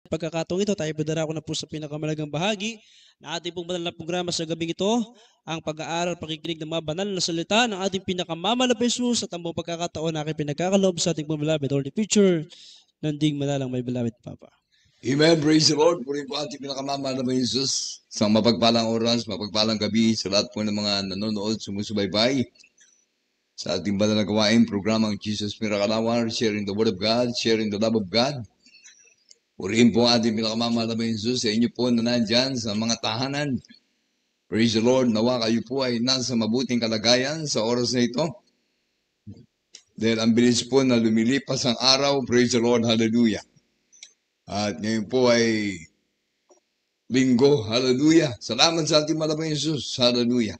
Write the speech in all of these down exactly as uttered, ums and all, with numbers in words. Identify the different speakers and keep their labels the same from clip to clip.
Speaker 1: Pagkakataong ito, tayo padara ko na po sa pinakamalagang bahagi na ating pong banal na programa sa gabing ito, ang pag-aaral, pakikinig ng mga banal na salita ng ating pinakamalapit na Jesus at ang buong pagkakataon na aking pinagkakaloob sa ating pong beloved Holy Future, nanding manalang may beloved Papa.
Speaker 2: Amen, praise the Lord. Puri po ating pinakamamahal na Jesus. Sa mapagpalang oras, mapagpalang gabi sa lahat po ng mga nanonood, sumusubaybay sa ating banal na gawain, programang Jesus Miracle Hour, sharing the Word of God, sharing the love of God. Purihin po ating pinakamamahal na Jesus sa inyo po na nandyan sa mga tahanan. Praise the Lord. Nawa kayo po ay nasa mabuting kalagayan sa oras na ito. Dahil ang bilis po na lumilipas ang araw. Praise the Lord. Hallelujah. At ngayon po ay Linggo. Hallelujah. Salamat sa ating malapang Jesus. Hallelujah.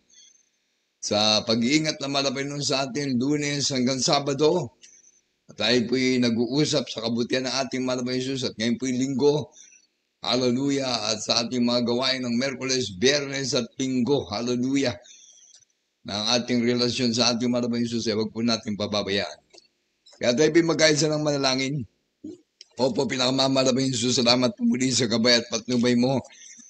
Speaker 2: Sa pag-iingat na malapang nun sa atin, Lunes hanggang Sabado. At tayo po'y nag-uusap sa kabutihan ng ating malapang Jesus. At ngayon po'y Linggo. Hallelujah. At sa ating mga gawain ng Merkules, Biyernes at Linggo. Hallelujah. Na ang ating relasyon sa ating malapang Jesus ay huwag po natin pababayaan. Kaya tayo po'y magkaisa ng manalangin. Opo, pinakamalapang Jesus, salamat po muli sa gabay at patnubay mo.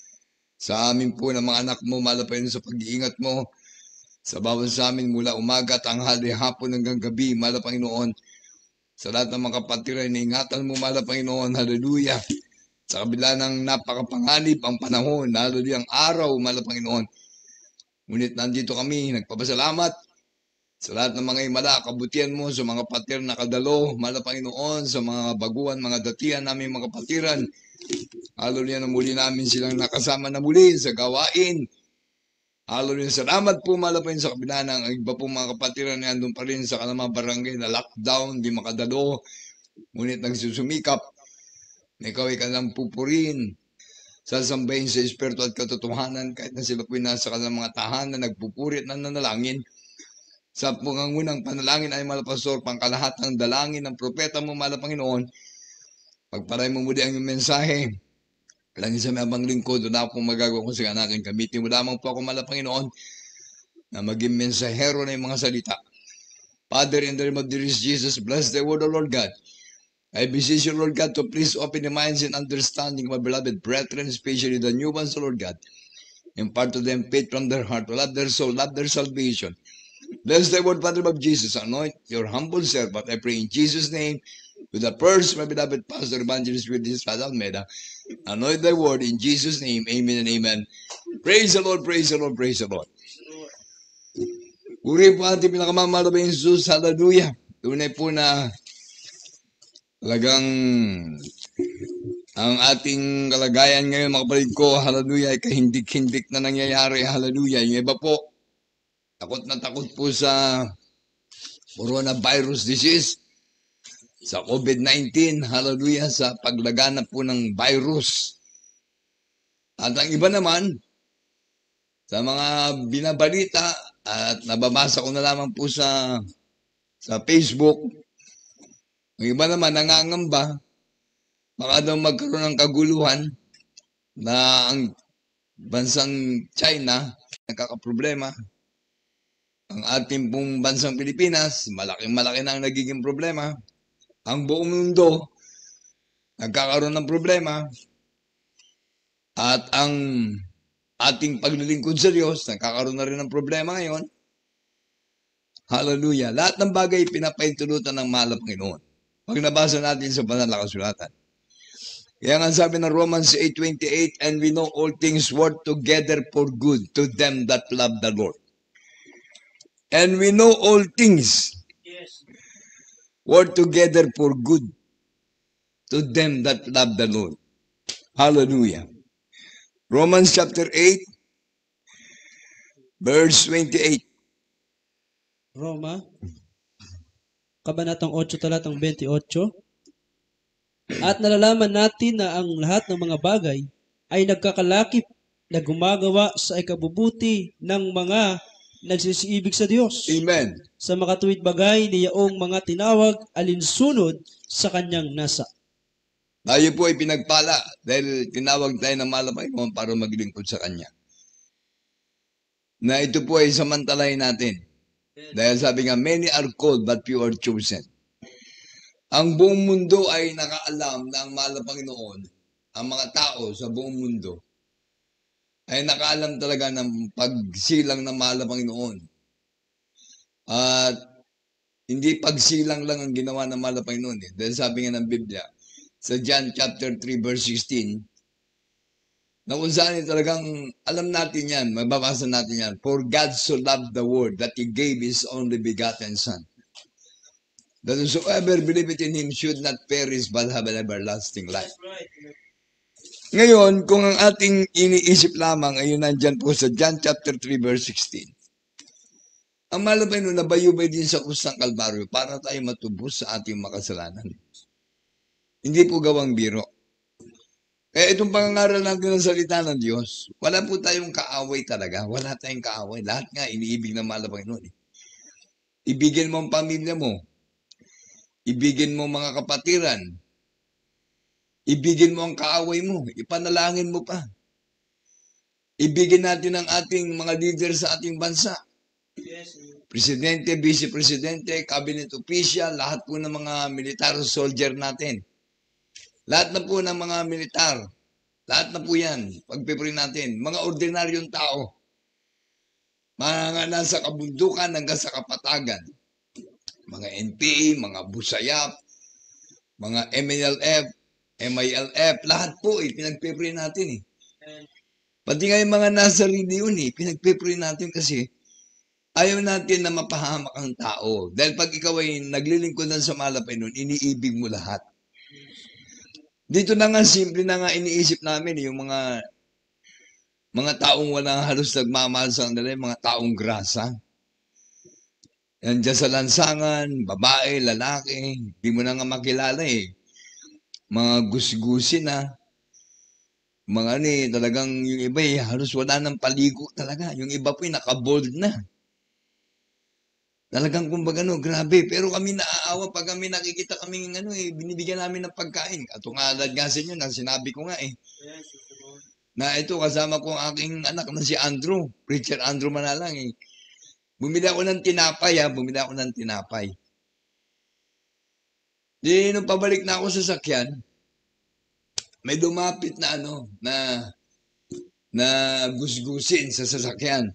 Speaker 2: Sa amin po ng mga anak mo, malapang sa pag-iingat mo. Sa bawat sa amin mula umaga, tanghali, hapon hanggang gabi, malapang noon. Sa lahat ng mga kapatiran, ingatan mo, malapang noon. Hallelujah. Sa kabila ng napakapanganib ang panahon, hallelujah, ang araw, malapang noon. Ngunit nandito kami, nagpapasalamat sa lahat ng mga imala, kabutihan mo sa mga patir na kadalo, malapang noon, sa mga baguhan, mga datihan namin mga patiran. Hallelujah, na muli namin silang nakasama na muli sa gawain. Hallelujah, salamat po malapang sa kabila ng iba pong mga kapatiran na andun pa rin sa kalamang barangay na lockdown, di makadalo. Ngunit nagsusumikap, na ikaw ay kanilang pupurin, sasambahin sa espiritu at katotohanan, kahit na sila po nasa kanilang mga tahanan, nagpupurit na nanalangin. Sa pangangunang panalangin ay malapastor, pangkalahat ng dalangin ng propeta mo, malapanginoon, pagparay mo muli ang iyong mensahe. Langin sa may abang lingkod, doon ako magagawa ko sa akin. Gamitin mo lamang po ako, malapanginoon, na maging mensahero na yung mga salita. Father, in the name of Jesus, bless the word of Lord God. I beseech you, Lord God, to please open the minds and understanding of my beloved brethren, especially the new ones, Lord God. Impart to them faith from their heart, love their soul, love their salvation. Bless the word, Father of Jesus. Anoint your humble servant. I pray in Jesus' name, with the first, my beloved Pastor Evangelist with this Father Almeida. Anoint thy word in Jesus' name. Amen and amen. Praise the Lord, praise the Lord, praise the Lord. Puri po ating pinakamamahal na Jesus. Hallelujah. Tunay po na talagang ang ating kalagayan ngayon, mga kapatid ko, hallelujah, ay kahindik-hindik na nangyayari. Hallelujah. Yung iba po, takot na takot po sa coronavirus disease, sa COVID nineteen, hallelujah, sa paglaganap po ng virus. At ang iba naman, sa mga binabalita, at nababasa ko na lamang po sa, sa Facebook, ang iba naman nangangamba, baka daw magkaroon ng kaguluhan na ang bansang China nagkakaproblema. Ang ating pong bansang Pilipinas, malaking malaki na ang nagiging problema. Ang buong mundo, nagkakaroon ng problema. At ang ating paglilingkod sa Diyos, nagkakaroon na rin ng problema ngayon. Hallelujah. Lahat ng bagay pinapaintulutan ng mahal na Panginoon. Pag nabasa natin sa banal na kasulatan. Kaya nga sabi ng Romans eight twenty-eight, and we know all things work together for good to them that love the Lord. And we know all things work together for good to them that love the Lord. Hallelujah. Romans chapter eight, verse twenty-eight.
Speaker 1: Roma, Kabanatang eight, talatang twenty-eight. At nalalaman natin na ang lahat ng mga bagay ay nagkakalakip na gumagawa sa ikabubuti ng mga nagsisiibig sa Diyos.
Speaker 2: Amen.
Speaker 1: Sa makatuwid bagay niyaong mga tinawag alinsunod sa kanyang nasa.
Speaker 2: Tayo po ay pinagpala dahil tinawag tayo ng mahal na Panginoon para maglingkod sa Kanya. Na ito po ay samantalahin natin. Dahil sabi nga, many are called but few are chosen. Ang buong mundo ay nakaalam na ang mahal na Panginoon ang mga tao sa buong mundo ay nakaalam talaga ng pagsilang ng mahal na Panginoon. At hindi pagsilang lang ang ginawa ng mahal na Panginoon. Eh. Dahil sabi nga ng Biblia, sa John chapter three verse sixteen, na kung saan eh, talagang alam natin yan, mababasa natin yan. For God so loved the world that He gave His only begotten Son, that whosoever believeth in Him should not perish but have an everlasting life. Ngayon, kung ang ating iniisip lamang ay nandyan po sa John chapter three verse sixteen, ang mahal na Panginoon nabayubay din sa krus ng Kalbaryo para tayo matubos sa ating makasalanan. Hindi po gawang biro. Kaya itong pangangaral natin ng salita ng Diyos, wala po tayong kaaway talaga. Wala tayong kaaway. Lahat nga iniibig ng mahal na Panginoon. Ibigin mo ang pamilya mo. Ibigin mo mga kapatiran. Ibigin mo ang kaaway mo. Ipanalangin mo pa. Ibigin natin ang ating mga leader sa ating bansa. Presidente, Vice Presidente, Cabinet Official, lahat po ng mga militar soldier natin. Lahat na po ng mga militar. Lahat na po yan. Pagpipray natin. Mga ordinaryong tao. Mga nasa kabundukan hanggang sa kapatagan. Mga N P A, mga Busayap, mga M L F, M I L F, lahat po eh, pinagpipray natin eh. Pati nga yung mga nasa reliyon eh, pinagpipray natin kasi ayaw natin na mapahamak ang tao. Dahil pag ikaw ay naglilingkudan sa mahal na Panginoon, iniibig mo lahat. Dito na nga, simple na nga iniisip namin yung mga mga taong walang halos nagmamahal sa kanila, yung mga taong grasa. Yan dyan sa lansangan, babae, lalaki, hindi mo na nga makilala eh. Mga gusgusi na. Mga ano eh, talagang yung iba eh, halos wala nang paligo talaga. Yung iba po eh, nakabold na. Talagang kumbaga no, grabe. Pero kami naaawa pag kami nakikita kami ano eh, binibigyan namin ng pagkain. Katungalad nga sa inyo, na sinabi ko nga eh. Na ito, kasama ko ang aking anak na si Andrew, Preacher Andrew Manalang eh. Bumili ako ng tinapay ha, bumili ako ng tinapay. Di, nung pabalik na ako sa sakyan, may dumapit na ano, na, na gusgusin sa sasakyan.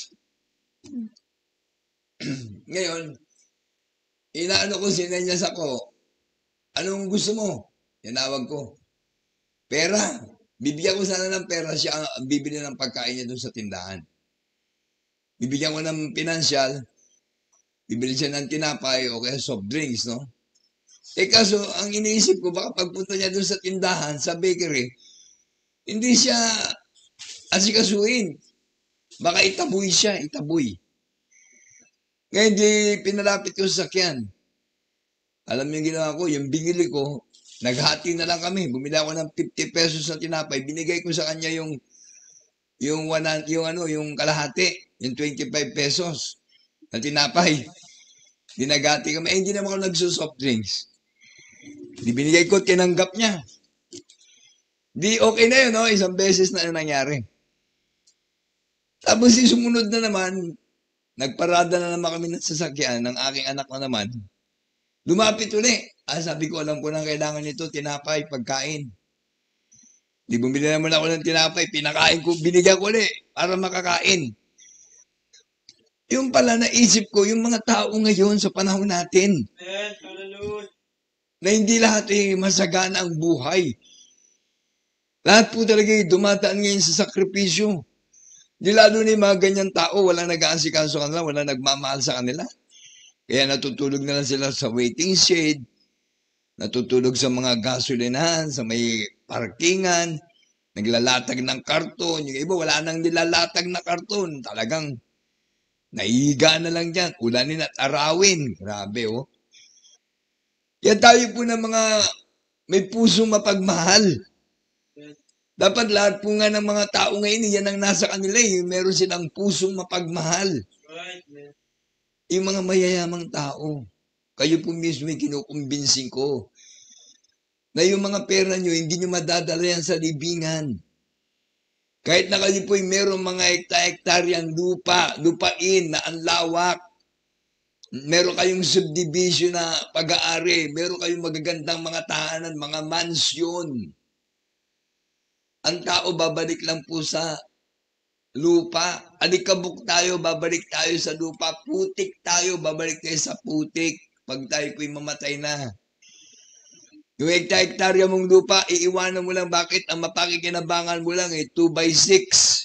Speaker 2: Ngayon, inaano ko, sinenyas ako, anong gusto mo? Tinawag ko. Pera. Bibigyan ko sana ng pera, siya ang bibili ng pagkain niya doon sa tindahan. Bibigyan ko ng pinansyal, bibili siya ng tinapay o kaya soft drinks, no? Eh kaso, ang iniisip ko, baka pagpunta niya doon sa tindahan, sa bakery, hindi siya asikasuhin. Baka itaboy siya, itaboy. Ngayon, di pinalapit ko sa sakyan. Alam niyo yung ginawa ko, yung binili ko, naghati na lang kami. Bumili ako ng fifty pesos na tinapay. Binigay ko sa kanya yung yung one, yung ano, yung kalahati, yung twenty-five pesos na tinapay. Dinagati kami. Eh, hindi naman ako nagsusoft drinks. Di binigay ko, tinanggap niya. Di okay na yun, no? Isang beses na nangyari. Tapos si sumunod na naman, nagparada na naman kami ng sasakyan ng aking anak na naman. Lumapit uli. Ah, sabi ko, alam ko na kailangan nito, tinapay, pagkain. Di bumili naman ako ng tinapay, pinakain ko, binigyan ko uli para makakain. Yung pala naisip ko, yung mga tao ngayon sa panahon natin, na hindi lahat eh masagana ang buhay. Lahat po talaga eh, dumataan ngayon sa sakripisyo. Di lalo na yung mga ganyan tao, wala nag-aasikaso kanila, wala nagmamahal sa kanila. Kaya natutulog na lang sila sa waiting shed, natutulog sa mga gasolinahan, sa may parkingan, naglalatag ng karton. Yung iba, wala nang nilalatag na karton. Talagang naihiga na lang dyan. Ulanin at arawin. Grabe, oh. Kaya tayo po ng mga may pusong mapagmahal. Dapat lahat po nga ng mga tao ngayon, yan ang nasa kanila eh. Meron silang pusong mapagmahal. Yung mga mayayamang tao, kayo po mismo yung kinukumbinsing ko na yung mga pera nyo, hindi nyo madadala yan sa libingan. Kahit na kayo po yung meron mga hekta-hektaryang lupa, lupain na ang lawak, meron kayong subdivision na pag-aari, meron kayong magagandang mga tahanan, mga mansyon. ang tao babalik lang po sa lupa. Alikabok tayo, babalik tayo sa lupa. Putik tayo, babalik tayo sa putik. Pag tayo po'y mamatay na. Yung hektar-hektarya mong lupa, iiwanan mo lang. Bakit? Ang mapakikinabangan mo lang eh, two by six.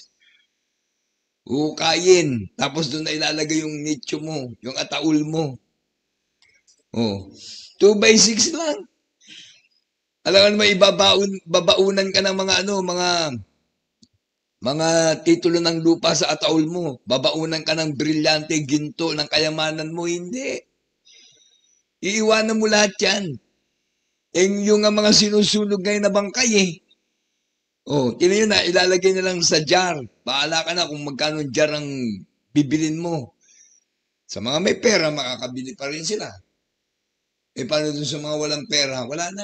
Speaker 2: Hukayin. Tapos doon na ilalagay yung nicho mo, yung ataul mo. Oh, two by six lang. Alam mo, ibabaun, babaunan ka ng mga ano, mga mga titulo ng lupa sa ataul mo. Babaunan ka ng brilyante, ginto, ng kayamanan mo. Hindi. Iiwanan mo lahat yan. Eh, yung mga sinusunog ngayon na bangkay eh. Oh, tinan nyo na, ilalagay na lang sa jar. Bahala ka na kung magkano jar ang bibilin mo. Sa mga may pera, makakabili pa rin sila. Eh, paano dun sa mga walang pera? Wala na.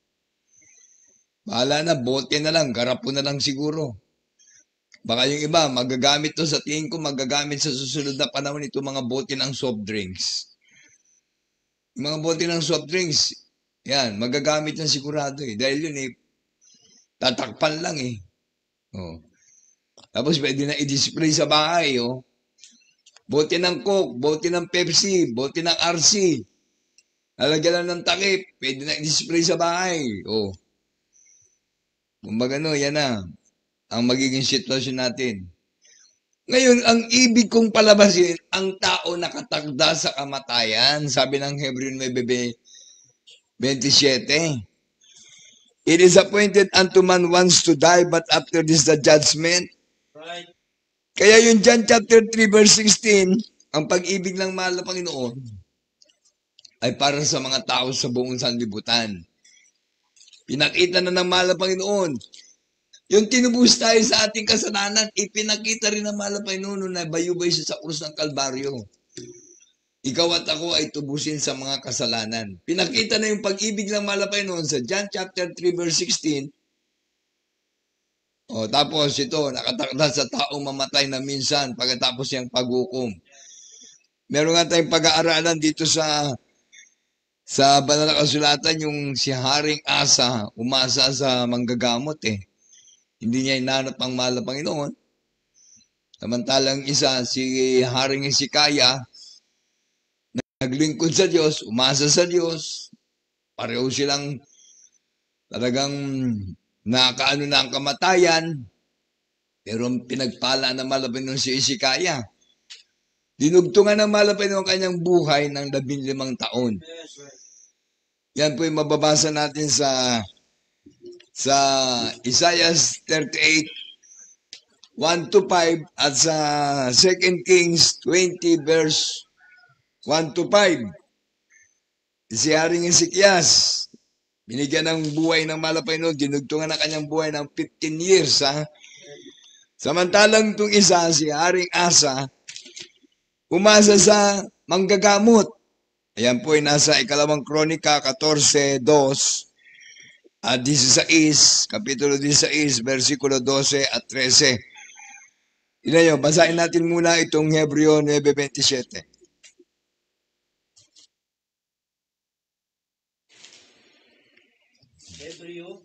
Speaker 2: Bahala na, bote na lang, garapo na lang siguro. Baka yung iba, magagamit to sa tingin ko, magagamit sa susunod na panahon ito mga bote ng soft drinks. Yung mga bote ng soft drinks, yan, magagamit yan sigurado eh. Dahil yun eh, tatakpan lang eh. Oh. Tapos pwede na i-display sa bahay, oh. Bote ng Coke, bote ng Pepsi, bote ng R C. Lalagyan lang ng takip, pwede na i-display sa bahay, oh. Kumbaga no, yan na ang magiging sitwasyon natin. Ngayon, ang ibig kong palabasin, ang tao nakatagda sa kamatayan, sabi ng Hebreo nine twenty-seven. It is appointed unto man once to die, but after this the judgment.
Speaker 1: Right.
Speaker 2: Kaya yung John chapter three verse sixteen, ang pag-ibig ng mahal na Panginoon ay para sa mga tao sa buong sanlibutan. Pinakita na ng mahal na Panginoon. Yung tinubos tayo sa ating kasalanan, ipinakita rin ng mahal na Panginoon na bayubay siya sa krus ng Kalbaryo. Ikaw at ako ay tubusin sa mga kasalanan. Pinakita na yung pag-ibig ng mahal na Panginoon sa John chapter three verse sixteen. O, tapos ito, nakatakda sa taong mamatay na minsan pagkatapos yung paghukom. Meron nga tayong pag-aaralan dito sa sa banal na kasulatan, yung si Haring Asa, umasa sa manggagamot eh. Hindi niya inanap ang mahal na Panginoon. Samantalang isa, si Haring Hezekiah, naglingkod sa Diyos, umasa sa Diyos. Pareho silang talagang nakaano na ang kamatayan. Pero pinagpala na mahal na Panginoon si Hezekiah. Dinugtungan ng mahal na Panginoon ang kanyang buhay ng labing limang taon. Yan po yung mababasa natin sa sa Isaiah thirty-eight, one to five at sa Second Kings twenty verse one to five. Si Haring Ezekias, binigyan ng buhay ng mahal na Panginoon, dinugtungan ng kanyang buhay ng fifteen years. Ha? Samantalang itong isa, si Haring Asa, umasa sa manggagamot. Ayan po ay nasa ikalawang kronika, fourteen two at sixteen, kapitulo sixteen, versikulo twelve at thirteen. Ina nyo, basahin natin muna itong Hebreo nine twenty-seven.
Speaker 1: Hebreo,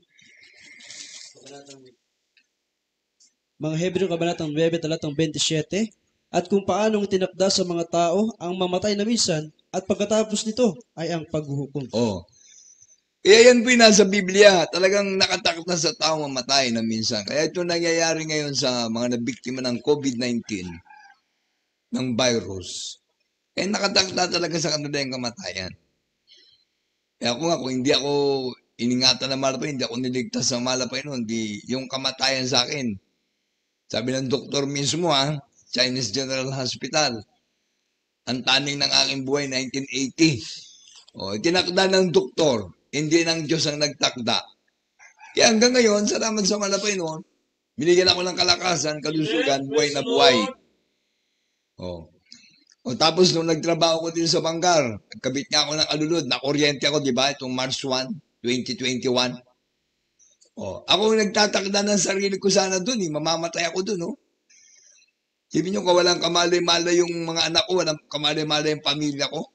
Speaker 1: mga Hebreo kabanatang nine, talatang twenty-seven, at kung paanong tinakda sa mga tao ang mamatay na minsan at pagkatapos nito ay ang paghuhukom.
Speaker 2: Oh. Kaya yan po yung nasa Biblia. Talagang nakatakot na sa tao mamatay na minsan. Kaya ito nangyayari ngayon sa mga nabiktima ng COVID nineteen, ng virus. Kaya nakatakot na talaga sa kanila yung kamatayan. Kaya ako nga, kung hindi ako iningatan ng mahal pa, hindi ako niligtas ng mahal pa yun, hindi yung kamatayan sa akin. Sabi ng doktor mismo, ha, Chinese General Hospital, ang taning ng aking buhay, nineteen eighty. O, tinakda ng doktor, hindi ng Diyos ang nagtakda. Kaya hanggang ngayon, salamat sa malapay noon, binigyan ako ng kalakasan, kalusugan, buhay na buhay. O. O tapos nung nagtrabaho ko din sa Banggar, nagkabit nga ako ng alulod, nakuryente ako, di ba? Itong March first, twenty twenty-one. O, ako yung nagtatakda ng sarili ko sana dun, eh. Mamamatay ako dun, no? Sabi nyo, kawalang kamalay-malay yung mga anak ko, walang kamalay-malay yung pamilya ko.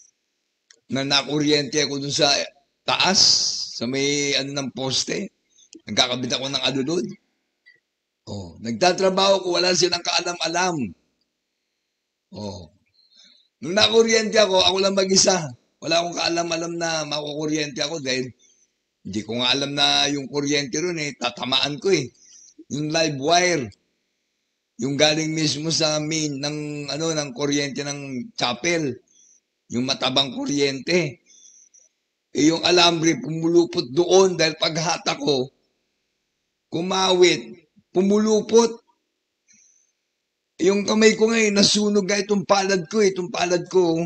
Speaker 2: Na nakuryente ako dun sa taas, sa may ano ng poste. Nagkakabit ako ng alulod. Oh, nagtatrabaho ko, wala silang kaalam-alam. Oh. Nung nakuryente ako, ako lang mag-isa. Wala akong kaalam-alam na makukuryente ako dahil hindi ko nga alam na yung kuryente ron eh, tatamaan ko eh. Yung live wire, yung galing mismo sa main ng ano ng kuryente ng chapel, yung matabang kuryente. Eh, yung alambre pumulupot doon dahil paghata ko, kumawit, pumulupot. Yung kamay ko ngayon, nasunog nga itong palad ko, itong palad ko,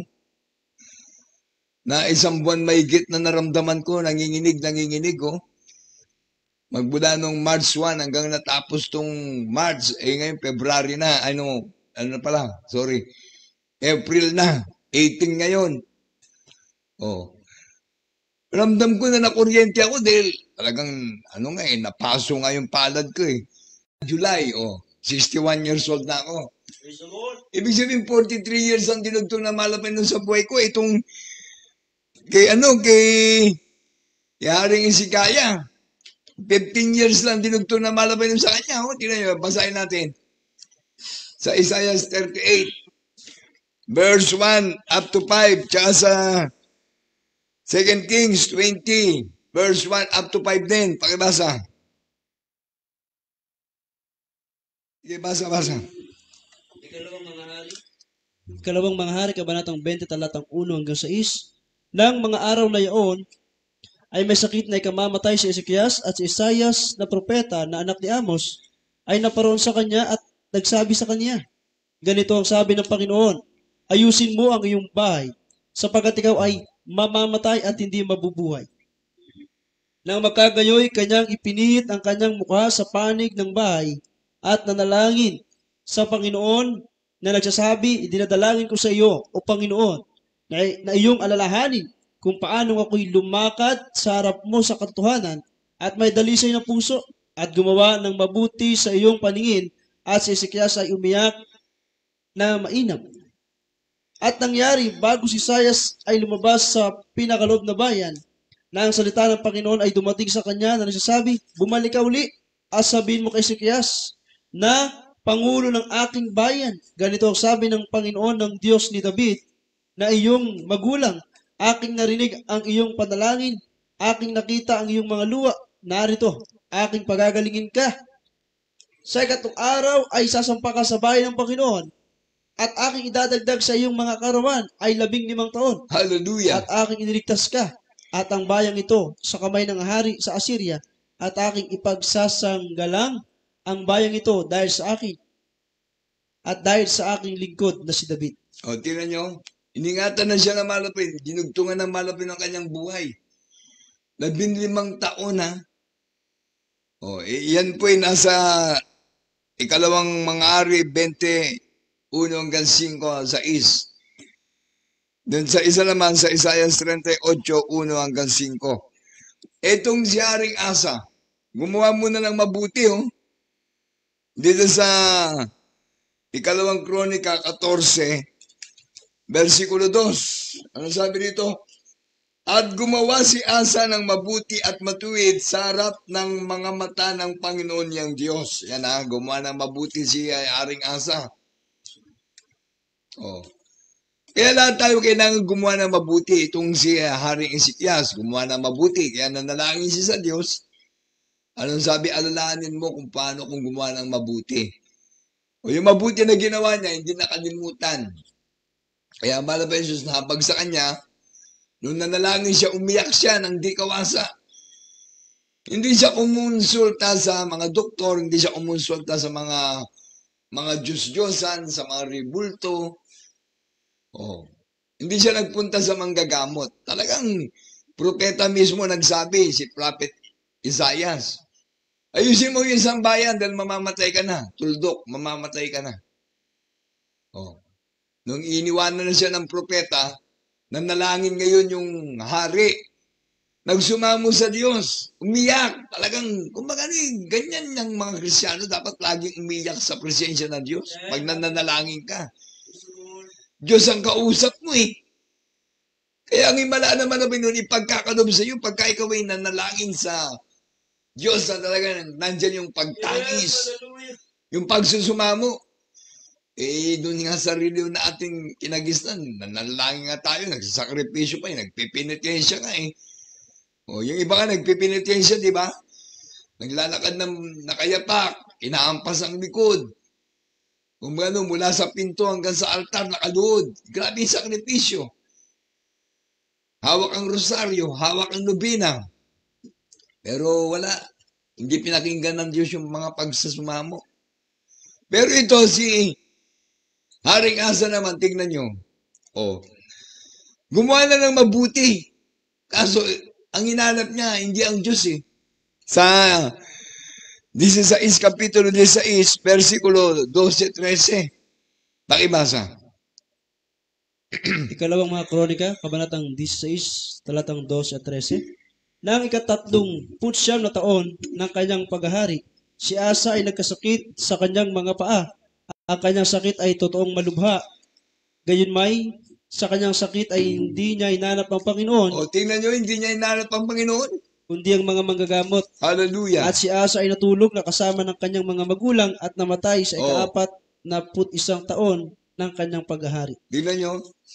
Speaker 2: na isang buwan mahigit na naramdaman ko, nanginginig, nanginginig, oh. Magmula nung March first hanggang natapos tong March, eh ngayon February na, ano, ano na pala, sorry, April na, eighteen ngayon. Oh. Ramdam ko na nakuryente ako dahil talagang, ano nga eh, napaso nga yung palad ko eh. July, oh, sixty-one years old na ako. Ibig sabihin, forty-three years ang dinugtong na malapit nun sa buhay ko. Itong, kay ano, kay, kay Haring Hezekiah. fifteen years lang dinugtong na malapit nun sa kanya. Oh, tingnan nyo, basahin natin. Sa Isaiah thirty-eight, verse one up to five, tsaka sa Second Kings twenty, verse one up to five din. Pakibasa. Sige, basa, basa.
Speaker 1: Ikalawang mga hari. Ikalawang mga hari, kabanatang twenty, talatang one hanggang sais. Nang mga araw na iyon, ay may sakit na ikamamatay si Ezekias at si Isaias na propeta na anak ni Amos ay naparoon sa kanya at nagsabi sa kanya, ganito ang sabi ng Panginoon, ayusin mo ang iyong bahay sapagkat ikaw ay mamamatay at hindi mabubuhay. Nang magkagayoy, kanyang ipinihit ang kanyang mukha sa panig ng bahay at nanalangin sa Panginoon na nagsasabi, idinadalangin ko sa iyo, o Panginoon, na, na iyong alalahanin kung paano ako'y lumakad sa harap mo sa katotohanan at may dalisay ng puso at gumawa ng mabuti sa iyong paningin at si Ezekias ay umiyak na mainam. At nangyari, bago si Isaias ay lumabas sa pinakalob na bayan, na ang salita ng Panginoon ay dumating sa kanya na nagsasabi, bumalik ka uli at sabihin mo kay Ezekias na pangulo ng aking bayan. Ganito ang sabi ng Panginoon ng Diyos ni David, na iyong magulang, aking narinig ang iyong panalangin, aking nakita ang iyong mga luha, narito, aking pagagalingin ka. Sa ikatlong araw ay sasampa ka sa bayan ng Panginoon, at aking idadagdag sa iyong mga karawan ay labing limang taon.
Speaker 2: Hallelujah.
Speaker 1: At aking iniligtas ka, at ang bayang ito sa kamay ng hari sa Assyria, at aking ipagsasanggalang ang bayang ito dahil sa akin, at dahil sa aking lingkod na si David.
Speaker 2: O, tingnan nyo, iningatan na siya na malapit, dinugtungan ng malapit ng kanyang buhay. Labinlimang taon ha. O, eh, yan po ay nasa ikalawang mga ari, twenty-one hanggang five sa is. Doon sa isa naman, sa Isaiah thirty-eight, one hanggang five. Etong si Haring Asa, gumawa muna ng mabuti, oh. Dito sa ikalawang Kronika fourteen, versikulo two. Ano sabi dito? At gumawa si Asa ng mabuti at matuwid sa harap ng mga mata ng Panginoon niyang Diyos. Yan ha, gumawa ng mabuti si Haring Asa. Oh. Kaya lahat tayo kailangan gumawa ng mabuti. Itong si Haring Ezekias, gumawa ng mabuti. Kaya nanalangin siya sa Diyos. Anong sabi? Alalahanin mo kung paano kung gumawa ng mabuti. O yung mabuti na ginawa niya, hindi nakalimutan. Kaya malabay Jesus na habag sa kanya, nung nanalangin siya, umiyak siya ng di kawasa. Hindi siya kumonsulta sa mga doktor, hindi siya kumonsulta sa mga mga Diyos-Diyosan, sa mga ribulto. Oh. Hindi siya nagpunta sa manggagamot. Talagang propeta mismo nagsabi, si Prophet Isaias. Ayusin mo yung sambayan dahil mamamatay ka na. Tuldok, mamamatay ka na. Oh. Nung iniwanan na siya ng propeta, nanalangin ngayon yung hari. Nagsumamo sa Diyos. Umiyak. Talagang, kumbaga ni, ganyan yung mga Kristyano, dapat laging umiyak sa presensya ng Diyos. Pag nananalangin ka. Diyos ang kausap mo eh. Kaya ang himala naman na binun, ipagkakalob sa iyo, pagka ikaw ay nanalangin sa Diyos na talaga, nandyan yung pagtangis, yung pagsusumamo. Eh, doon nga sa sarili na ating kinagisnan, nanalangin nga tayo, nagsasakripisyo pa eh, nagpipinitensya nga eh. O, yung iba nga nagpipinitensya, di ba? Naglalakad ng nakayapak, inaampas ang likod. Kung ano, mula sa pinto hanggang sa altar, nakaluhod. Grabe yung sakripisyo. Hawak ang rosaryo, hawak ang nobina. Pero wala, hindi pinakinggan ng Diyos yung mga pagsasumamo. Pero ito si Haring Asa naman, tignan nyo. Oh, gumawa na ng mabuti. Kaso, ang hinanap niya, hindi ang Diyos eh. Sa sixteen, Kapitulo sixteen, versikulo twelve, thirteen. Pakibasa.
Speaker 1: Ikalawang mga kronika, kabanatang sixteen, talatang twelve at thirteen. Nang ikatatlong putsyam na taon ng kanyang paghahari, si Asa ay nagkasakit sa kanyang mga paa. Ang kanyang sakit ay totoong malubha. Gayunmay, sa kanyang sakit ay hindi niya hinanap ang Panginoon,
Speaker 2: O, tingnan nyo, hindi niya hinanap ang Panginoon.
Speaker 1: kundi ang mga manggagamot.
Speaker 2: Hallelujah.
Speaker 1: At si Asa ay natulog na kasama ng kanyang mga magulang at namatay sa
Speaker 2: Oh.
Speaker 1: ikaapat na put isang taon ng kanyang paghahari.
Speaker 2: Tingnan nyo.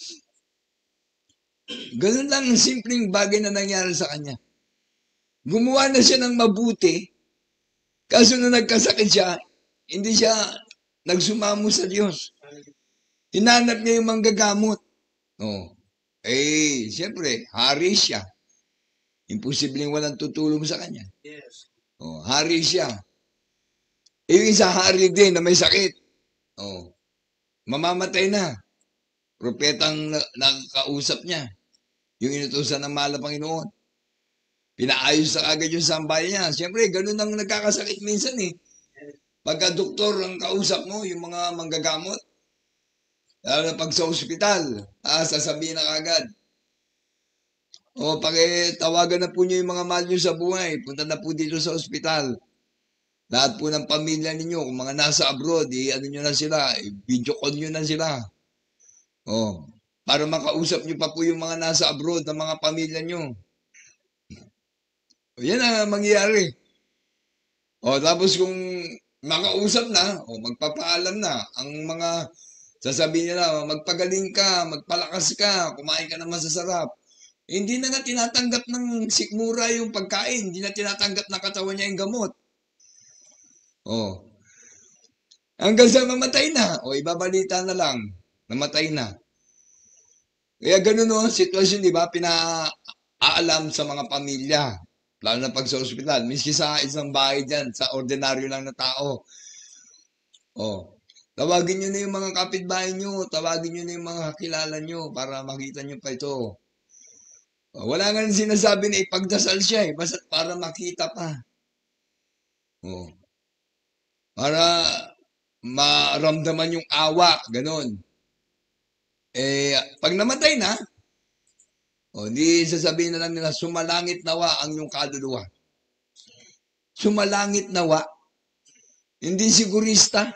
Speaker 2: Ganun lang ang simpleng bagay na nangyari sa kanya. Gumawa na siya ng mabuti, kaso na nagkasakit siya, hindi siya nagsumamo sa Diyos. Hinanap niya yung manggagamot. Oh. Eh, siyempre, hari siya. Imposibleng walang tutulong sa kanya.
Speaker 1: Yes.
Speaker 2: Oh, hari siya. Eh, yung isa hari din na may sakit. Oh. Mamamatay na. Propetang na- nakakausap niya. Yung inutusan ng mahal na Panginoon. Pinaayos sa agad yung sambayan niya. Siyempre, ganun ang nagkakasakit minsan eh. Pagka doktor ang kausap mo, yung mga manggagamot, lalo na pag sa ospital, ah, sasabihin na kagad. O, pakitawagan na po niyo yung mga mahal niyo sa buhay. Punta na po dito sa ospital. Lahat po ng pamilya ninyo, kung mga nasa abroad, eh, ano nyo na sila, eh, video call nyo na sila. O, para makausap nyo pa po yung mga nasa abroad, ng mga pamilya nyo. O, yan ang mangyayari. O, tapos kung makausap na, o magpapaalam na, ang mga sasabihin nila, magpagaling ka, magpalakas ka, kumain ka ng masasarap. Hindi na nga tinatanggap ng sikmura yung pagkain, hindi na tinatanggap ng katawan niya yung gamot. O, hanggang sa mamatay na, o ibabalita na lang, namatay na. Kaya ganun o, sitwasyon, di ba, pinaalam sa mga pamilya. Lalo na pag sa ospital. Miski sa isang bahay dyan, sa ordinaryo lang na tao. O, tawagin nyo na yung mga kapitbahay nyo, tawagin nyo na yung mga kakilala nyo para makita nyo pa ito. O, wala nga sinasabi na ipagdasal siya eh, basta para makita pa. O, para maramdaman yung awa, ganun. Eh, pag namatay na, o, di sasabihin na lang nila, sumalangit nawa ang iyong kaluluwa. Sumalangit nawa. Hindi sigurista.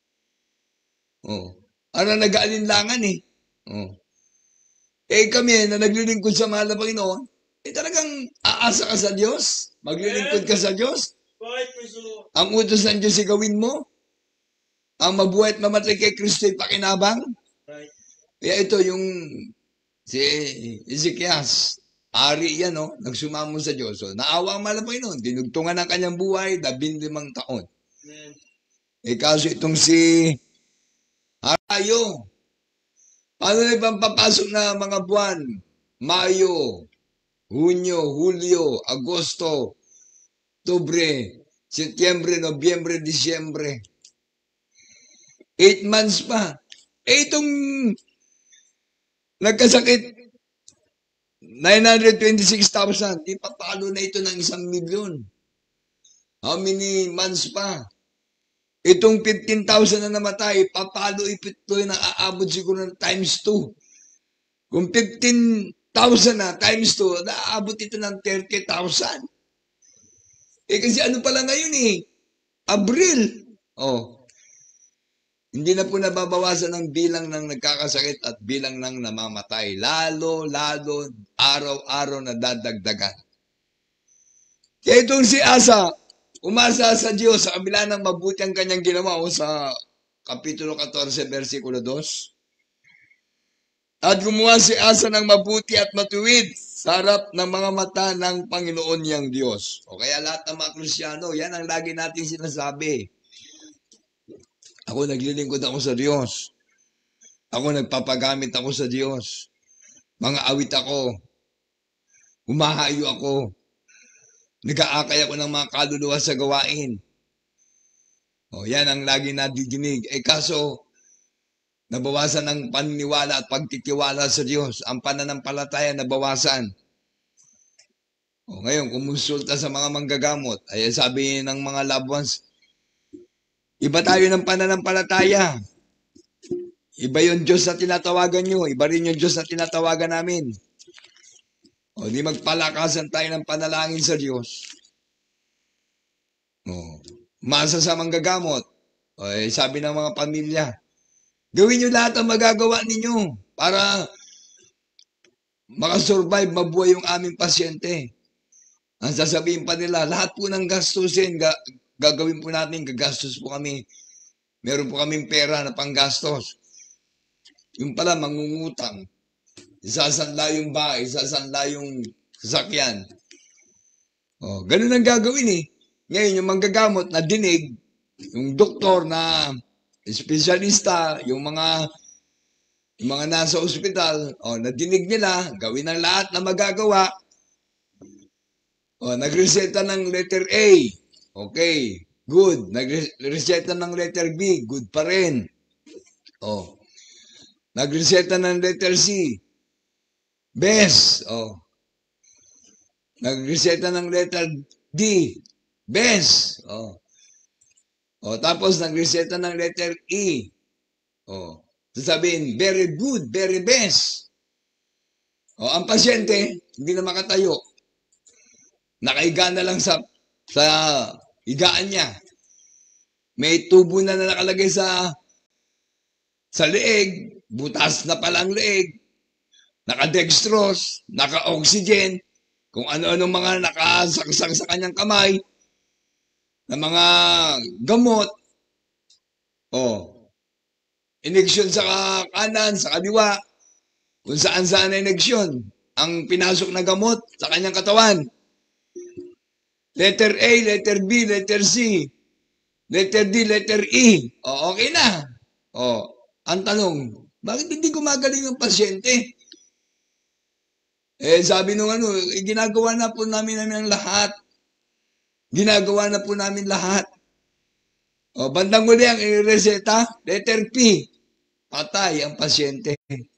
Speaker 2: O, para nag-aalinlangan eh. O. Eh kami na naglilingkod sa mahal na Panginoon, eh talagang aasa ka sa Diyos. Maglilingkod ka sa Diyos. Ang utos ng Diyos gawin mo. Ang mabuhay at mamatay kay Kristo ay pakinabang. Kaya ito yung si Ezekias, ari yan, no? Nagsumamo sa Diyos. So, naawa ang mahal na Panginoon. Dinugtungan ang kanyang buhay, labinlimang taon.
Speaker 1: Amen.
Speaker 2: Eh kaso itong si Harayo, paano na ibang papasok na mga buwan? Mayo, Hunyo, Hulyo, Agosto, Oktubre, Setyembre, Nobyembre, Disyembre. Eight months pa. Eh itong nagkasakit, nine hundred twenty-six thousand. Di pa palo na ito ng isang milyon. How many months pa? Itong fifteen thousand na namatay, papalo ito na aabot siguro ng times two. Kung fifteen thousand na times two, naaabot ito ng thirty thousand. Eh kasi ano pala ngayon eh? Abril. Oh. Hindi na po nababawasan ang bilang ng nagkakasakit at bilang ng namamatay. Lalo, lalo, araw-araw na dadagdagan. Kaya itong si Asa, umasa sa Diyos sa kabila ng mabuti ang kanyang ginawa o sa Kapitulo fourteen, versikulo two. At gumawa si Asa ng mabuti at matuwid sa harap ng mga mata ng Panginoon niyang Diyos. O kaya lahat ng mga Kristyano, yan ang lagi natin sinasabi. Ako naglilingkod ako sa Diyos. Ako nagpapagamit ako sa Diyos. Mga awit ako. Humahayo ako. Nag-aakay ako ng mga kaluluwa sa gawain. O yan ang lagi nadidinig. Eh kaso, nabawasan ang paniniwala at pagtitiwala sa Diyos. Ang pananampalataya nabawasan. O ngayon, kumonsulta sa mga manggagamot. Ay sabi ng mga loved ones, iba tayo ng pananampalataya. Iba yung Diyos na tinatawagan nyo. Iba rin yung Diyos na tinatawagan namin. O di magpalakasan tayo ng panalangin sa Diyos. O, masa sa manggagamot. O, eh, sabi ng mga pamilya, gawin nyo lahat ang magagawa ninyo para makasurvive, mabuhay yung aming pasyente. Ang sasabihin pa nila, lahat po ng gastusin, ga, gagawin po natin, gagastos po kami. Meron po kaming pera na panggastos. Yung pala, mangungutang. Isasanla yung bahay, isasanla yung sasakyan. O, ganun ang gagawin eh. Ngayon, yung manggagamot na dinig, yung doktor na espesyalista, yung mga yung mga nasa ospital, o, nadinig nila, gawin ang lahat na magagawa. O, nagreseta ng letter A. Okay, good. Nagreseta ng letter B, good pa rin. O, nagreseta ng letter C. Best. Oh. Nagreseta ng letter D. Best. Oh. Oh, tapos nagreseta ng letter E. Oh. Sasabihin, very good, very best. Oh, ang pasyente, hindi na makatayo. Nakaiga na lang sa sa higaan niya. May tubo na na nakalagay sa sa leeg, butas na pala ang leeg. Naka-dextrose, naka-oxygen, kung ano-ano mga nakasaksak sa kanyang kamay, na mga gamot, oh, ineksyon sa kanan, sa kaliwa, kung saan-saan na ineksyon, ang pinasok na gamot sa kanyang katawan. Letter A, letter B, letter C, letter D, letter E, oh, okay na. Oh, ang tanong, bakit hindi gumagaling yung pasyente? Eh, sabi nung ano, eh, ginagawa na po namin namin ang lahat. Ginagawa na po namin lahat. O, bandang muli ang reseta, letter P. Patay ang pasyente.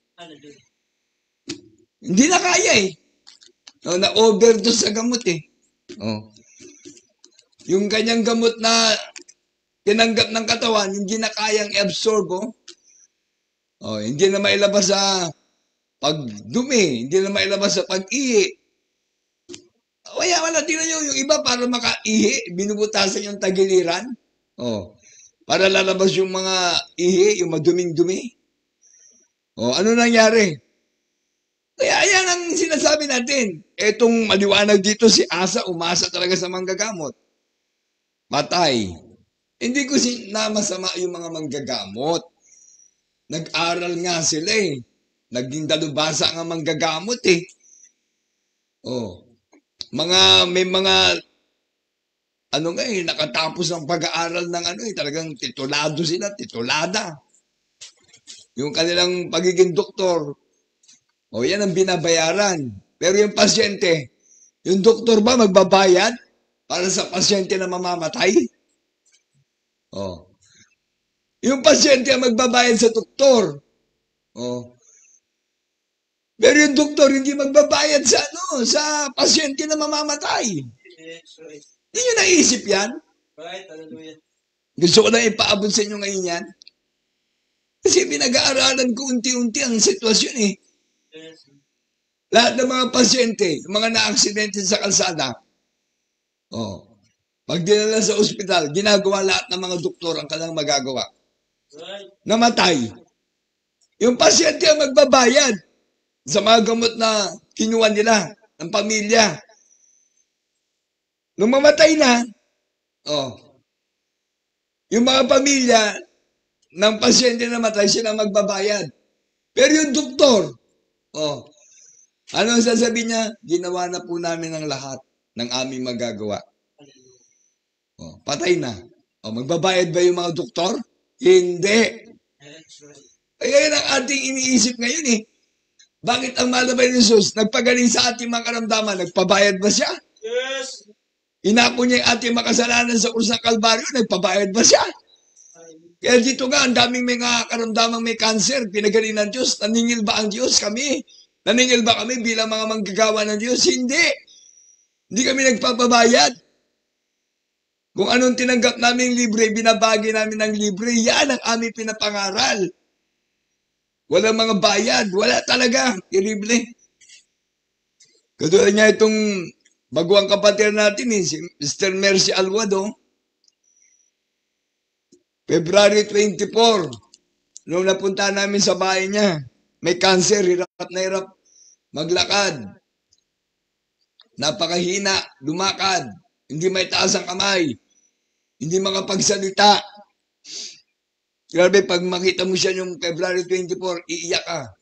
Speaker 2: Hindi na kaya eh. O, na-overdose sa gamot eh. O. Yung kanyang gamot na tinanggap ng katawan, hindi na kayang i-absorb. O. O, hindi na mailabas sa pagdumi, hindi na mailabas sa pag-ihi. Kaya wala, tingnan nyo, yung iba para maka-ihi, binubutasan yung tagiliran. Oh, para lalabas yung mga ihi, yung maduming-dumi. Oh, ano nangyari? Kaya ayan ang sinasabi natin. Etong maliwanag dito, si Asa, umasa talaga sa manggagamot. Matay. Hindi ko sinamasama yung mga manggagamot. Nag-aral nga sila eh. Naging dalubhasa nga manggagamot eh. Oh. Mga, may mga, ano nga eh, nakatapos ng pag-aaral ng ano eh, talagang titulado sila, titulada. Yung kanilang pagiging doktor, oh, yan ang binabayaran. Pero yung pasyente, yung doktor ba magbabayad para sa pasyente na mamamatay? Oh. Yung pasyente ang magbabayad sa doktor. Oh. Pero yung doktor hindi magbabayad sa ano, sa pasyente na mamamatay. Hindi nyo naisip yan?
Speaker 1: Right, hallelujah.
Speaker 2: Gusto ko na ipaabot sa inyo ngayon yan. Kasi pinag-aaralan ko unti-unti ang sitwasyon eh.
Speaker 1: Yes.
Speaker 2: Lahat ng mga pasyente, yung mga na-aksidente sa kalsada, oh, pag dinala sa ospital, ginagawa lahat ng mga doktor ang kanilang magagawa.
Speaker 1: Right.
Speaker 2: Namatay. Yung pasyente ang magbabayad sa mga gamot na kinuha nila ng pamilya. Nung mamatay na, oh, yung mga pamilya ng pasyente na matay, sila magbabayad. Pero yung doktor, oh, ano ang sasabihin niya? Ginawa na po namin ang lahat ng aming magagawa. Oh, patay na. Oh, magbabayad ba yung mga doktor? Hindi. Kaya yan ang ating iniisip ngayon eh. Bakit ang mahal na ba ni Jesus, nagpagaling sa ating mga karamdaman, nagpabayad ba siya?
Speaker 1: Yes.
Speaker 2: Inako niya yung ating makasalanan sa krus ng Kalbaryo, nagpabayad ba siya? Kaya dito nga, ang daming mga karamdamang may cancer, pinagaling ng Diyos. Naningil ba ang Diyos kami? Naningil ba kami bilang mga manggagawa ng Diyos? Hindi. Hindi kami nagpapabayad. Kung anong tinanggap namin libre, binabagi namin ng libre, yan ang aming pinapangaral. Walang mga bayad. Wala talaga. Terrible. Katulad niya itong baguang kapatid natin, eh, si Mister Mercy Alwado, February twenty-fourth, nung napunta namin sa bahay niya, may cancer, hirap na hirap maglakad. Napakahina, lumakad, hindi may taas ang kamay, hindi makapagsalita. Grabe, pag makita mo siya yung February twenty-fourth, iiyak ka.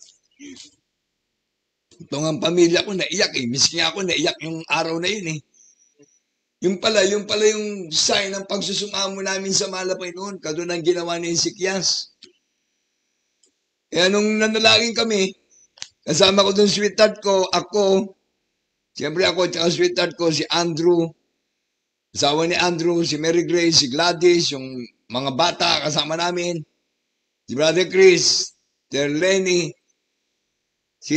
Speaker 2: Itong ang pamilya ko, naiyak eh. Miski ako, naiyak yung araw na yun eh. Yung pala, yung pala yung sign ng pagsusumamo namin sa malapay noon, katulad ng ginawa ni Ezekias. Kaya nung nanalangin kami, kasama ko dun sweetheart ko, ako, siyempre ako, tsaka sweetheart ko, si Andrew, asawa ni Andrew, si Mary Grace, si Gladys, yung mga bata kasama namin, si Brother Chris, si Lenny, si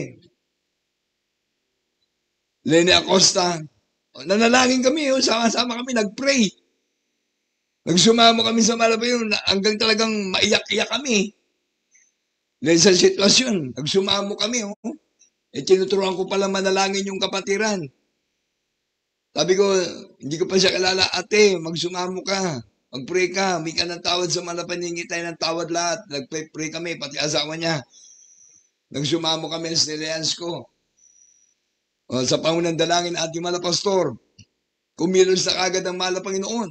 Speaker 2: Lenny Acosta. Nanalangin kami, oh, sama-sama kami, nag-pray. Nagsumamo kami sa malapay yun, hanggang talagang maiyak-iyak kami. Dahil sa sitwasyon, nagsumamo kami. Oh. E tinuturuan ko pala manalangin yung kapatiran. Sabi ko, hindi ko pa siya kilala, ate, magsumamo ka. Mag-pray ka, may ka ng tawad sa malapay, hingi tayo ng tawad lahat. Nag-pray kami, pati asawa niya. Nagsumamo kami sa nilayans ko. O, sa pangunang dalangin ating malapastor, kumilos na kagad ang mahal na Panginoon.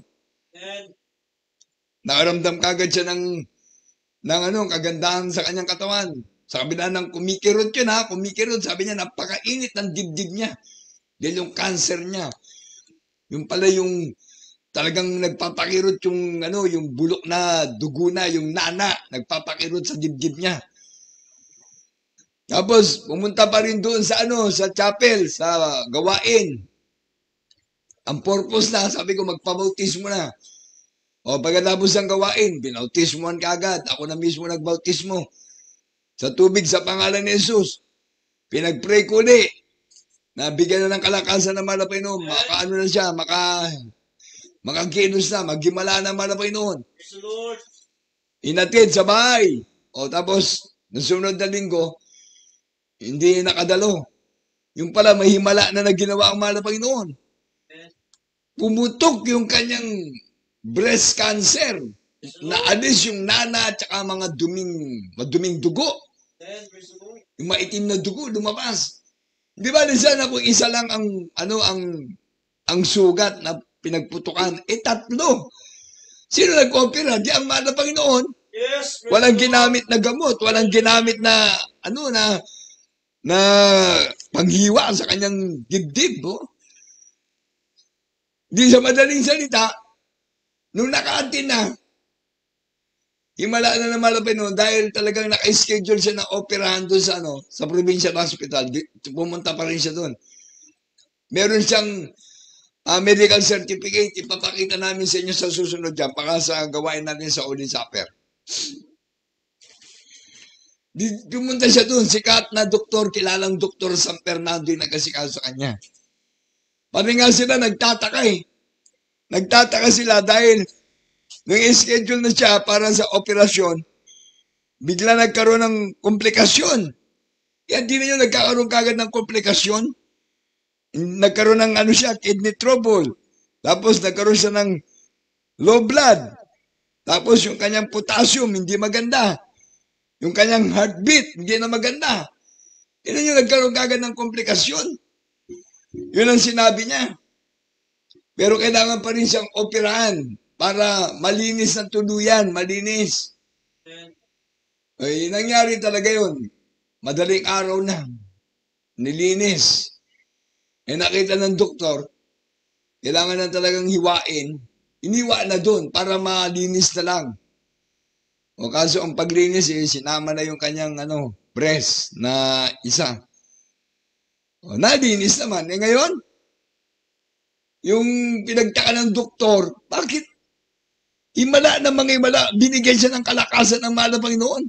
Speaker 2: Nakaramdam kagad siya ng, ng ano, kagandahan sa kanyang katawan. Sa kabila ng kumikirot yun ha, kumikirot, sabi niya, napakainit ng dibdib niya. Dahil yung cancer niya. Yung pala yung talagang nagpapakirot yung, ano, yung bulok na dugo na, yung nana, nagpapakirot sa dibdib niya. Tapos, pumunta pa rin doon sa ano, sa chapel, sa gawain. Ang purpose na, sabi ko, magpabautismo na. O, pagkatapos ng gawain, binautismoan ka agad. Ako na mismo nagbautismo. Sa tubig, sa pangalan ni Jesus. Pinag-pray ko ulit. Nabigyan na ng kalakasan ng malapay noon. Maka-ano na siya, maka... makaginos na, maghimala na malapay noon. Inatid sa bahay. O, tapos, nasunod na linggo, hindi nakadalo. Yung pala, may himala na naginawa ang mahal na Panginoon. Pumutok yung kanyang breast cancer. Naalis yung nana at saka mga duming, maduming dugo. Yung maitim na dugo, lumabas. Di ba, sana kung isa lang ang, ano, ang, ang sugat na pinagputukan, eh tatlo. Sino nag-opera? Di ang mahal na Panginoon. Walang ginamit na gamot, walang ginamit na, ano, na, na panghiwa sa kanyang dibdib. Oh. Di sa madaling salita, nung naka-atin na, himala na naman malapit no, dahil talagang naka-schedule siya ng operahan doon sa, ano, sa provincial hospital, di, pumunta pa rin siya doon. Meron siyang uh, medical certificate, ipapakita namin sa inyo sa susunod dyan, para sa gawain natin sa Holy Supper. Pumunta siya doon, sikat na doktor, kilalang doktor San Fernando yung nagkasikaso sa kanya. Pati nga sila nagtataka eh. Nagtataka sila dahil nung schedule na siya para sa operasyon, bigla nagkaroon ng komplikasyon. Kaya di na yun nagkakaroon kagad ng komplikasyon. Nagkaroon ng ano siya, kidney trouble. Tapos nagkaroon siya ng low blood. Tapos yung kanyang potassium, hindi maganda. Yung kanyang heartbeat, hindi na maganda. Yun yung nagkaroon kagad ng komplikasyon. Yun ang sinabi niya. Pero kailangan pa rin siyang operahan para malinis ng tuluyan, malinis. Ay, nangyari talaga yun. Madaling araw na. Nilinis. Eh nakita ng doktor, kailangan na talagang hiwain. Iniwa na doon para malinis na lang. O kaso ang paglinis eh, sinama na yung kanyang ano, breast na isa. O, nalinis naman. Eh ngayon, yung pinagtaka ng doktor, bakit himala ng mga himala, binigyan siya ng kalakasan ng mahal na Panginoon.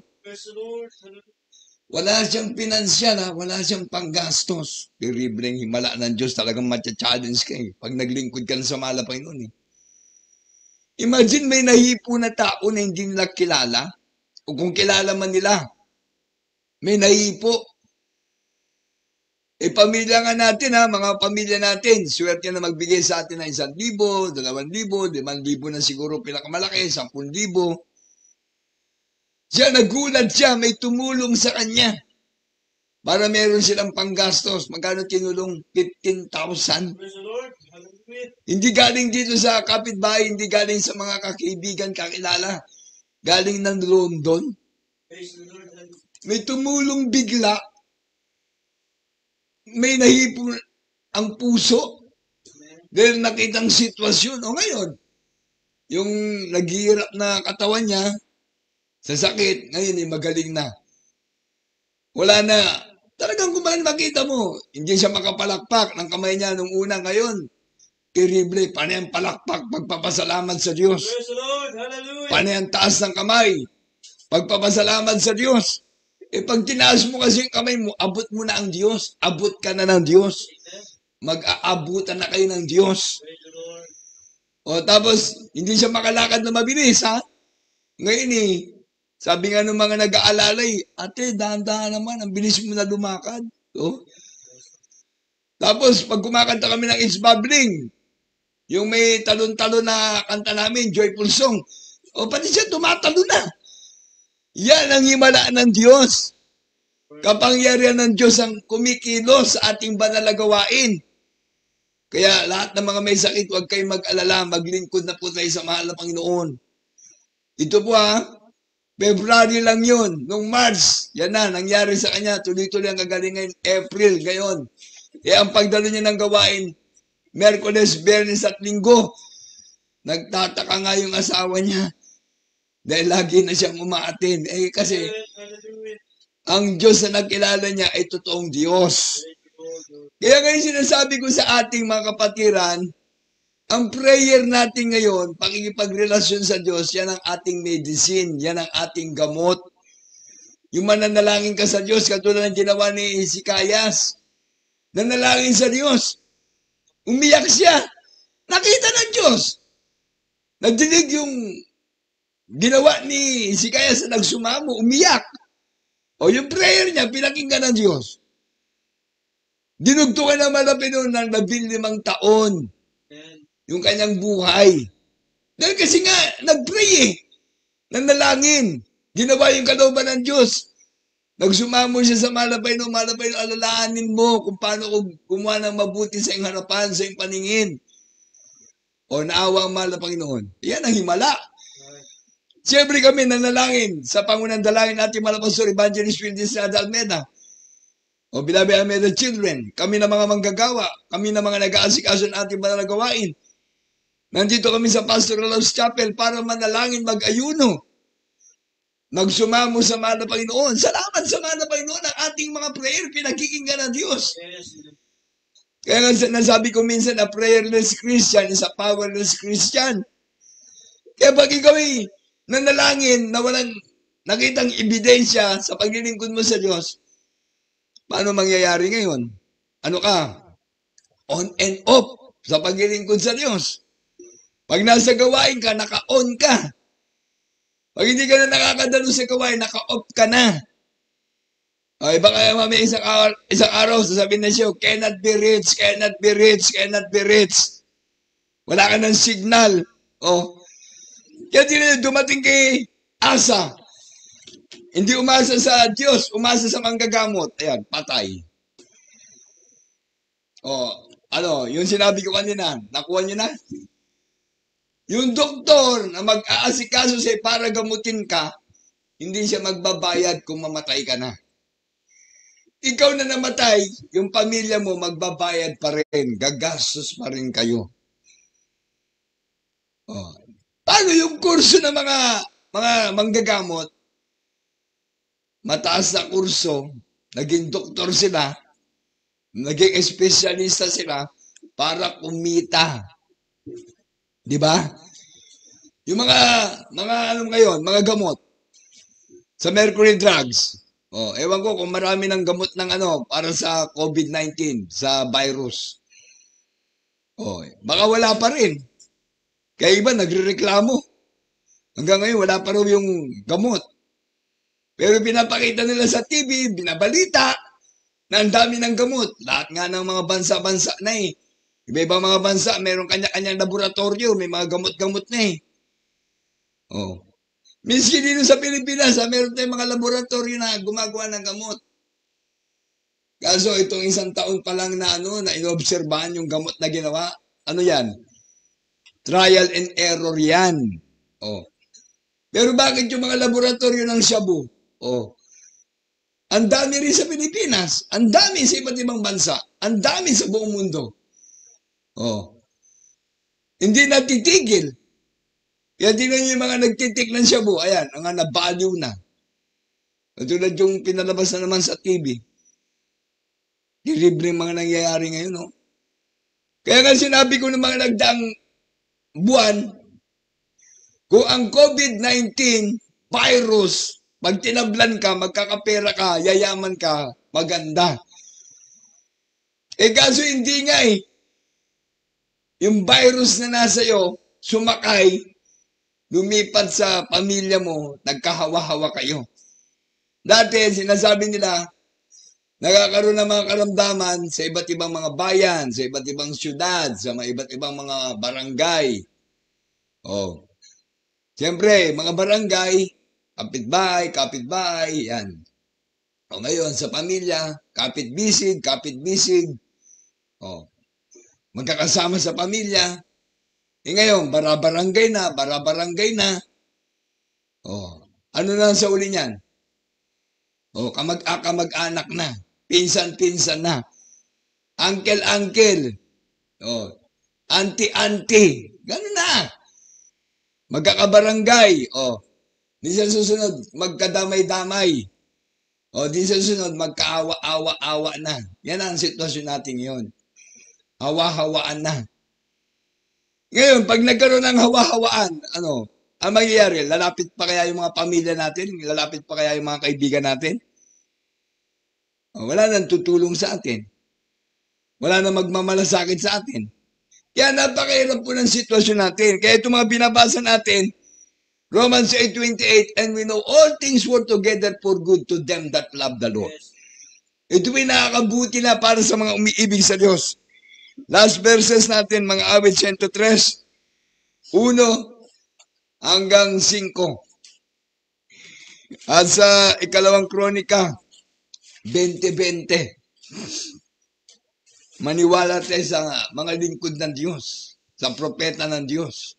Speaker 2: Wala siyang pinansyal, ha? Wala siyang panggastos. Libreng himala ng Diyos, talagang matcha-challenge ka eh. Pag naglingkod ka sa mahal na Panginoon eh. Imagine may nahipo na tao na hindi nila kilala, o kung kilala man nila, may nahipo. E pamilya nga natin ha, mga pamilya natin, swerte na magbigay sa atin ng isang libo, dalawang libo, limang libo na siguro pinakamalaki, sampung libo. Siya, nagulat siya, may tumulong sa kanya para meron silang panggastos. Magkano tinulong? fifteen thousand. Hindi galing dito sa kapitbahay, hindi galing sa mga kakaibigan, kakilala. Galing ng London. May tumulong bigla. May nahipo ang puso. Dahil nakitang sitwasyon. O ngayon, yung naghihirap na katawan niya, sa sakit, ngayon ay magaling na. Wala na. Talagang kumain makita mo, hindi siya makapalakpak ng kamay niya nung una ngayon. Terrible, panay ang palakpak, pagpapasalamat sa Diyos. Panay ang taas ng kamay, pagpapasalamat sa Diyos. E pag tinaas mo kasi yung kamay mo, abot mo na ang Diyos. Abot ka na ng Diyos. Mag-aabutan na kayo ng Diyos. O tapos, hindi siya makalakad na mabilis, ha? Ngayon eh, sabi nga ng mga nag-aalalay, ate, dahan-dahan naman, ang bilis mo na lumakad. O? Tapos, pag kumakanta kami ng It's Bubbling, yung may talon-talon na kanta namin, Joyful Song, o pati siya tumatalo na. Yan ang himala ng Diyos. Kapangyarihan ng Diyos ang kumikilos sa ating banal na gawain. Kaya lahat ng mga may sakit, huwag kayong mag-alala, maglingkod na po tayo sa mahal na Panginoon. Ito po ha, February lang yun. Nung March, yan na, nangyari sa kanya. Tuloy-tuloy ang kagalingan. April, ngayon. Eh, ang pagdalo niya ng gawain, Merkules, Biyernes at Linggo. Nagtataka nga yung asawa niya. Dahil lagi na siyang umaatin. Eh, kasi, ang Diyos na nagkilala niya ay totoong Diyos. Kaya ngayon sinasabi ko sa ating mga kapatiran, ang prayer natin ngayon, pakikipagrelasyon sa Diyos, yan ang ating medicine, yan ang ating gamot. Yung mananalangin ka sa Diyos, katulad ng ginawa ni Hezekias, nanalangin sa Diyos. Umiyak siya. Nakita ng Diyos. Nagdinig yung ginawa ni Hezekias na nagsumamo, umiyak. O yung prayer niya, pinakinggan ng Diyos. Dinugtungan naman na Panginoon ng labinlimang taon. Yung kanyang buhay. Dahil kasi nga, nag-pray eh. Nanalangin. Ginawa yung kalooban ng Diyos. Nagsumamo siya sa malabay no, malabay no, alalahanin mo kung paano ko gumawa ng mabuti sa iyong harapan, sa iyong paningin. O naawa ang mahal na Panginoon. Yan ang himala. Siyempre kami nanalangin sa pangunang dalangin natin mahal na Pastor Evangelist Wildes Almeida. O Beloved Almeida Children, kami na mga manggagawa, kami na mga nag-aasikaso ng ating banal na gawain. Nandito kami sa Pastoral House Chapel para manalangin, mag-ayuno. Magsumamo sa mahal na Panginoon. Salamat sa mahal na Panginoon ang ating mga prayer, pinakikinggan ng Diyos. Kaya nga nasabi ko minsan na prayerless Christian is a powerless Christian. Kaya pag ikaw ay nanalangin na walang nakitang ebidensya sa paglilingkod mo sa Diyos, paano mangyayari ngayon? Ano ka? On and off sa paglilingkod sa Diyos. Pag nasa gawain ka, naka-on ka. Pag hindi ka na nakakadalo sa gawain, naka-off ka na. Okay, baka mamaya isang araw, isang araw sasabihin na siya, cannot be reached, cannot be reached, cannot be reached. Wala ka ng signal. Oh. Kaya di na dumating kay Asa. Hindi umasa sa Diyos, umasa sa manggagamot. Ayan, patay. Oh, Ano, yung sinabi ko kanina, nakuha niyo na? Yung doktor na mag-aasikaso sa'yo para gamutin ka, hindi siya magbabayad kung mamatay ka na. Ikaw na namatay, yung pamilya mo magbabayad pa rin, gagastos pa rin kayo. Oh. Paano yung kurso ng mga mga manggagamot? Mataas na kurso, naging doktor sila, naging espesyalista sila para kumita. Di ba? Yung mga mga ano ngayon, mga gamot sa mercury drugs. Oh, ewan ko kung marami ng gamot ng ano para sa COVID nineteen, sa virus. Oh, baka wala pa rin. Kaya iba nagrereklamo. Hanggang ngayon wala pa rin yung gamot. Pero pinapakita nila sa T V, binabalita na ang dami ng gamot. Lahat nga ng mga bansa-bansa na eh. Iba-ibang mga bansa, mayroong kanya-kanyang laboratorio, may mga gamot-gamot na eh. Oh. Miski dito sa Pilipinas, ha, meron tayong mga laboratorio na gumagawa ng gamot. Kaso itong isang taon pa lang na ano, na inobserbahan yung gamot na ginawa, ano yan? Trial and error yan. Oh. Pero bakit yung mga laboratorio ng shabu? Oh. Ang dami rin sa Pilipinas, ang dami sa iba't ibang bansa, ang dami sa buong mundo. Oh. Hindi natitigil. Kaya tingnan niyo yung mga nagtitik ng shabu, ayan, ang nabaliw na. Katulad yung pinalabas na naman sa T V. Libre mga nangyayari ngayon, no? Kaya nga sinabi ko ng mga nagdaang buwan, kung ang COVID nineteen virus, pag tinablan ka, magkakapera ka, yayaman ka, maganda. Eh kaso hindi nga eh. Yung virus na nasa iyo, sumakay, lumipat sa pamilya mo, nagkahawa-hawa kayo. Dati, sinasabi nila, nagkakaroon ng mga karamdaman sa iba't ibang mga bayan, sa iba't ibang syudad, sa mga iba't ibang mga barangay. Oh. Siyempre, mga barangay, kapitbahay, kapitbahay, yan. O ngayon, sa pamilya, kapit-bisig, kapit-bisig. Oh. Magkakasama sa pamilya. E ngayon, barabarangay na, barabarangay na. Oh, ano na sa uli niyan? Oh, kamag-akamag-anak na. Pinsan-pinsan na. Uncle-uncle. Oh, auntie-auntie. Ganun na. Magkakabarangay. Oh, di sa susunod, magkadamay-damay. Oh, di sa susunod, magkaawa-awa-awa na. Yan ang sitwasyon natin ngayon. Hawa-hawaan na. Ngayon, pag nagkaroon ng hawa-hawaan, ano, ang mangyayari, lalapit pa kaya yung mga pamilya natin? Lalapit pa kaya yung mga kaibigan natin? O, wala nang tutulong sa atin. Wala nang magmamalasakit sa atin. Kaya napakahirap po ng sitwasyon natin. Kaya itong mga binabasa natin, Romans eight twenty-eight, and we know all things work together for good to them that love the Lord. Ito ay nakakabuti na para sa mga umiibig sa Diyos. Last verses natin, mga awit one oh three, uno hanggang five. At sa ikalawang kronika, twenty twenty. Maniwala tayo sa mga lingkod ng Diyos, sa propeta ng Diyos.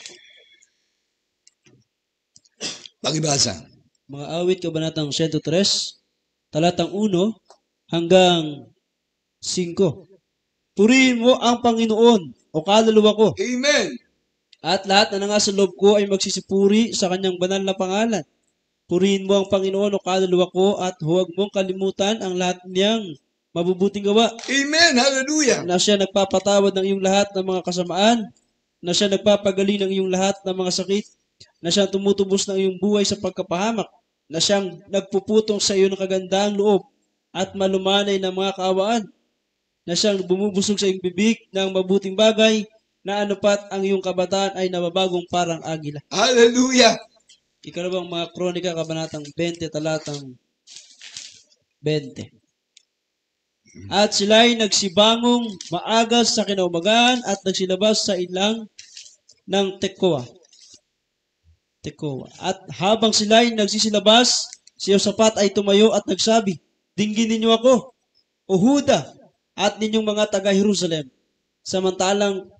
Speaker 2: Pakibasa.
Speaker 1: Mga awit, kabanatang one oh three, talatang uno hanggang five. Purihin mo ang Panginoon o kaluluwa ko,
Speaker 2: Amen.
Speaker 1: at lahat na nasa loob ko ay magsisipuri sa kanyang banal na pangalan. Purihin mo ang Panginoon o kaluluwa ko, at huwag mong kalimutan ang lahat niyang mabubuting gawa.
Speaker 2: Amen. Hallelujah.
Speaker 1: Na siya nagpapatawad ng iyong lahat ng mga kasamaan, na siya nagpapagaling ng iyong lahat ng mga sakit, na siya tumutubos ng iyong buhay sa pagkapahamak, na siyang nagpuputong sa iyo ng kagandahang loob at malumanay ng mga kaawaan, na siyang bumubusog sa iyong bibig ng mabuting bagay, na anupat ang iyong kabataan ay nababagong parang agila.
Speaker 2: Hallelujah.
Speaker 1: Ikalawang mga kronika, kabanatang twenty, talatang twenty. At sila'y nagsibangong maagas sa kinaumagaan at nagsilabas sa ilang ng Tekoa. Tekoa. At habang sila'y nagsisilabas, si Yosapat ay tumayo at nagsabi, dinggin ninyo ako, O Huda, at ninyong mga taga-Jerusalem. Samantalang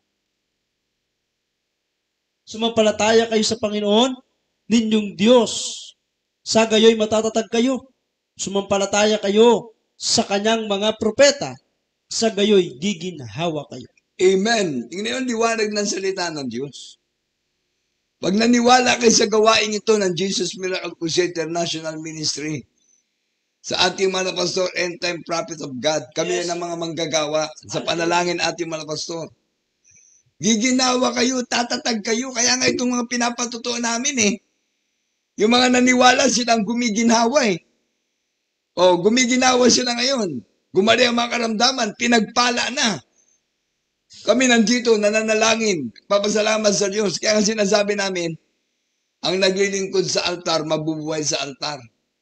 Speaker 1: sumampalataya kayo sa Panginoon, ninyong Diyos. Sa gayoy matatatag kayo. Sumampalataya kayo sa kanyang mga propeta. Sa gayoy giginhawa kayo.
Speaker 2: Amen. Tingnan yung liwanag ng salita ng Diyos. Pag naniwala kayo sa gawain ito ng Jesus Miracle Crusade International Ministry, sa ating mga pastor, end time prophet of God, kami yes. ng mga manggagawa, sa panalangin ating mga pastor. Giginawa kayo, tatatag kayo, kaya nga itong mga pinapatutuo namin eh. Yung mga naniwala silang gumiginhawa eh. O, gumiginawa sila ngayon. Gumali ang mga karamdaman, pinagpala na. Kami nandito, nananalangin, papasalamat sa Diyos. Kaya nga sinasabi namin, ang naglilingkod sa altar, mabubuhay sa altar.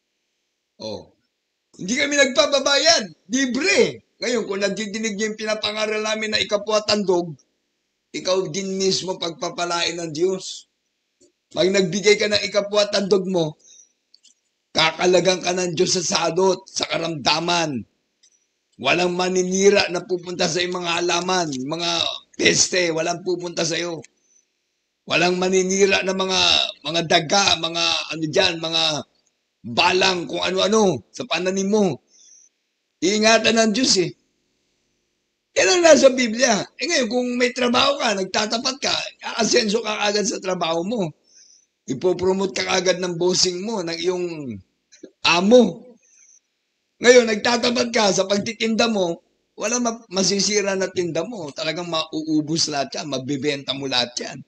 Speaker 2: O, hindi kami nagpapabayad, libre. Ngayon, kung nagdidinig niyo yung pinapangaral namin na ikapwatandog, ikaw din mismo pagpapalain ng Diyos. Pag nagbigay ka ng ikapwatandog mo, kakalagang ka ng Diyos sa salot, sa karamdaman. Walang maninira na pupunta sa iyong mga halaman, mga peste, walang pupunta sa iyo. Walang maninira na mga mga daga, mga ano diyan, mga balang, kung ano-ano sa pananim mo. Iingatan ng Diyos eh. Yan ang nasa Biblia. Eh ngayon, kung may trabaho ka, nagtatapat ka, aasenso ka agad sa trabaho mo. Ipopromote ka agad ng bossing mo, ng iyong amo. Ngayon, nagtatapat ka sa pagtitinda mo, wala masisira na tinda mo. Talagang mauubos lahat yan, mabibenta mo lahat yan.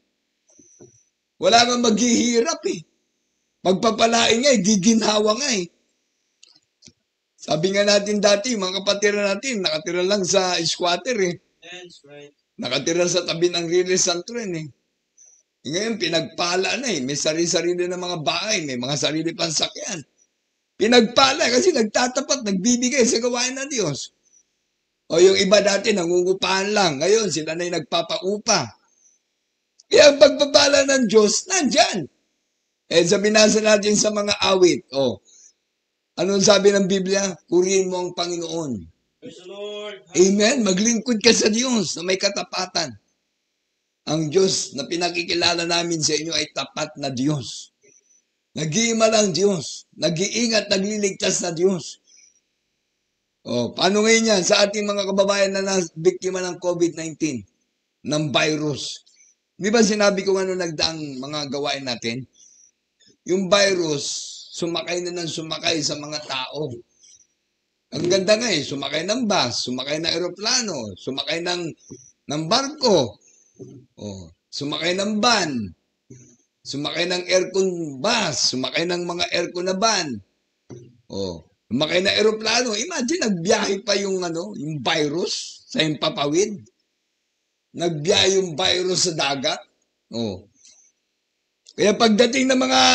Speaker 2: Wala kang maghihirap eh. Pagpapalain nga eh, giginhawa nga eh. Sabi nga natin dati, mga kapatira natin, nakatira lang sa squatter eh.
Speaker 1: That's right.
Speaker 2: Nakatira sa tabi ng Riles Santren eh. E ngayon, pinagpala na eh. May sarili-sarili na mga bahay, may mga sarili pang sakyan. Pinagpala kasi nagtatapat, nagbibigay sa gawain ng Diyos. O yung iba dati, nangungupahan lang. Ngayon, sila na yung nagpapaupa. Kaya ang pagpapala ng Diyos, nandyan. Eh, sa binasa natin sa mga awit, oh, anong sabi ng Biblia? Purihin mo ang Panginoon.
Speaker 1: Praise the Lord.
Speaker 2: Amen. Maglingkod ka sa Diyos na may katapatan. Ang Diyos na pinakikilala namin sa inyo ay tapat na Diyos. Nag-iima lang Diyos. Nag-iingat, nagliligtas na Diyos. O, paano ngayon yan? Sa ating mga kababayan na biktima ng COVID nineteen, ng virus. Di ba sinabi ko ano nagdaang mga gawain natin? Yung virus, sumakay na ng sumakay sa mga tao. Ang ganda nga eh, sumakay ng bus, sumakay ng eroplano, sumakay ng, ng barko, oh, sumakay ng van, sumakay ng aircon bus, sumakay ng mga aircon na van, oh, sumakay ng eroplano. Imagine, nagbiyahe pa yung, ano, yung virus sa impapawid. Nagbiyahe yung virus sa dagat. Oh. Kaya pagdating ng mga